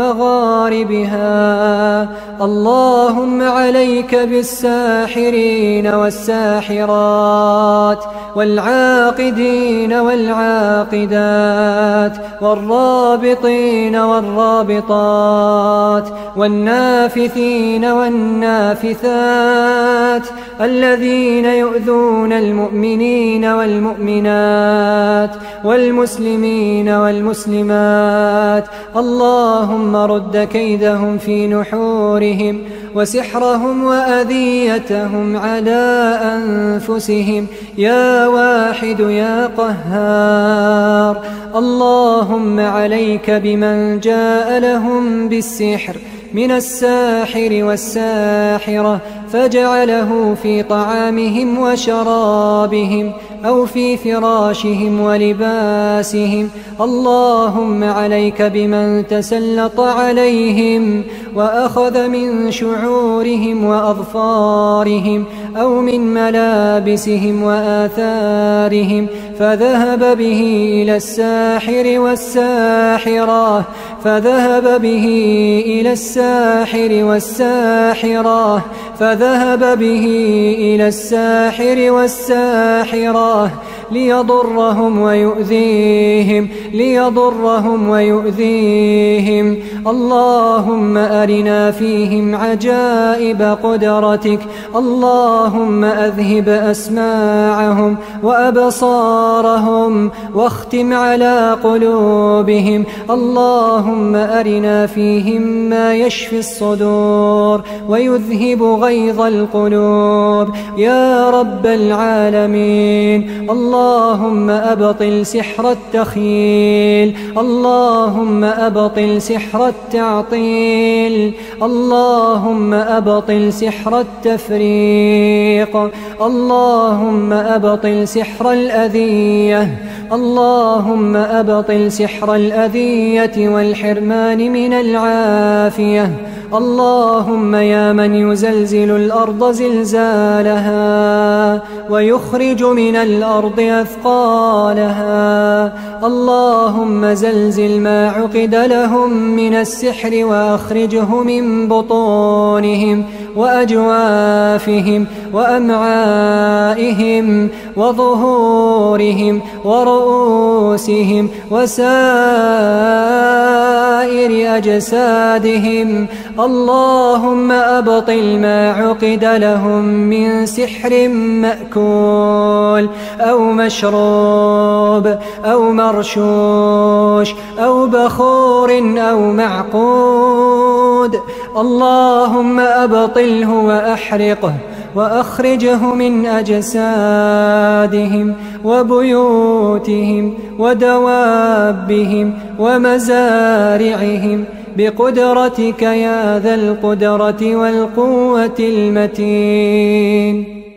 مغاربها. اللهم عليك بالساحرين والساحرات والعاقدين والعاقدات والرابطين والرابطات والنافثين والنافثات الذين يؤذون المؤمنين والمؤمنات والمسلمين والمسلمات. اللهم رد كيدهم في نحورهم وسحرهم وأذيتهم على أنفسهم يا واحد يا قهار. اللهم عليك بمن جاء لهم بالسحر من الساحر والساحرة فجعله في طعامهم وشرابهم أو في فراشهم ولباسهم. اللهم عليك بمن تسلط عليهم وأخذ من شعورهم وأظفارهم أو من ملابسهم وآثارهم فذهب به إلى الساحر والساحرة فذهب به إلى الساحر والساحرة فذهب به إلى الساحر والساحرة ليضرهم ويؤذيهم ليضرهم ويؤذيهم. اللهم أرنا فيهم عجائب قدرتك. اللهم أذهب أسماعهم وأبصارهم واختم على قلوبهم. اللهم أرنا فيهم ما يشفي الصدور ويذهب غيظ القلوب يا رب العالمين. اللهم أبطل سحر التخيل. اللهم أبطل سحر التعطيل. اللهم أبطل سحر التفريق. اللهم أبطل سحر الأذية. اللهم أبطل سحر الأذية والحرمان من العافية. اللهم يا من يزلزل الأرض زلزالها ويخرج من الأرض أثقالها. اللهم زلزل ما عقد لهم من السحر وأخرجه من بطونهم وأجوافهم وأمعائهم وظهورهم ورؤوسهم وسائر أجسادهم. اللهم أبطل ما عقد لهم من سحر مأكول أو مشروب أو مرشوش أو بخور أو معقود. اللهم أبطله وأحرقه وأخرجه من أجسادهم وبيوتهم ودوابهم ومزارعهم بقدرتك يا ذا القدرة والقوة المتين.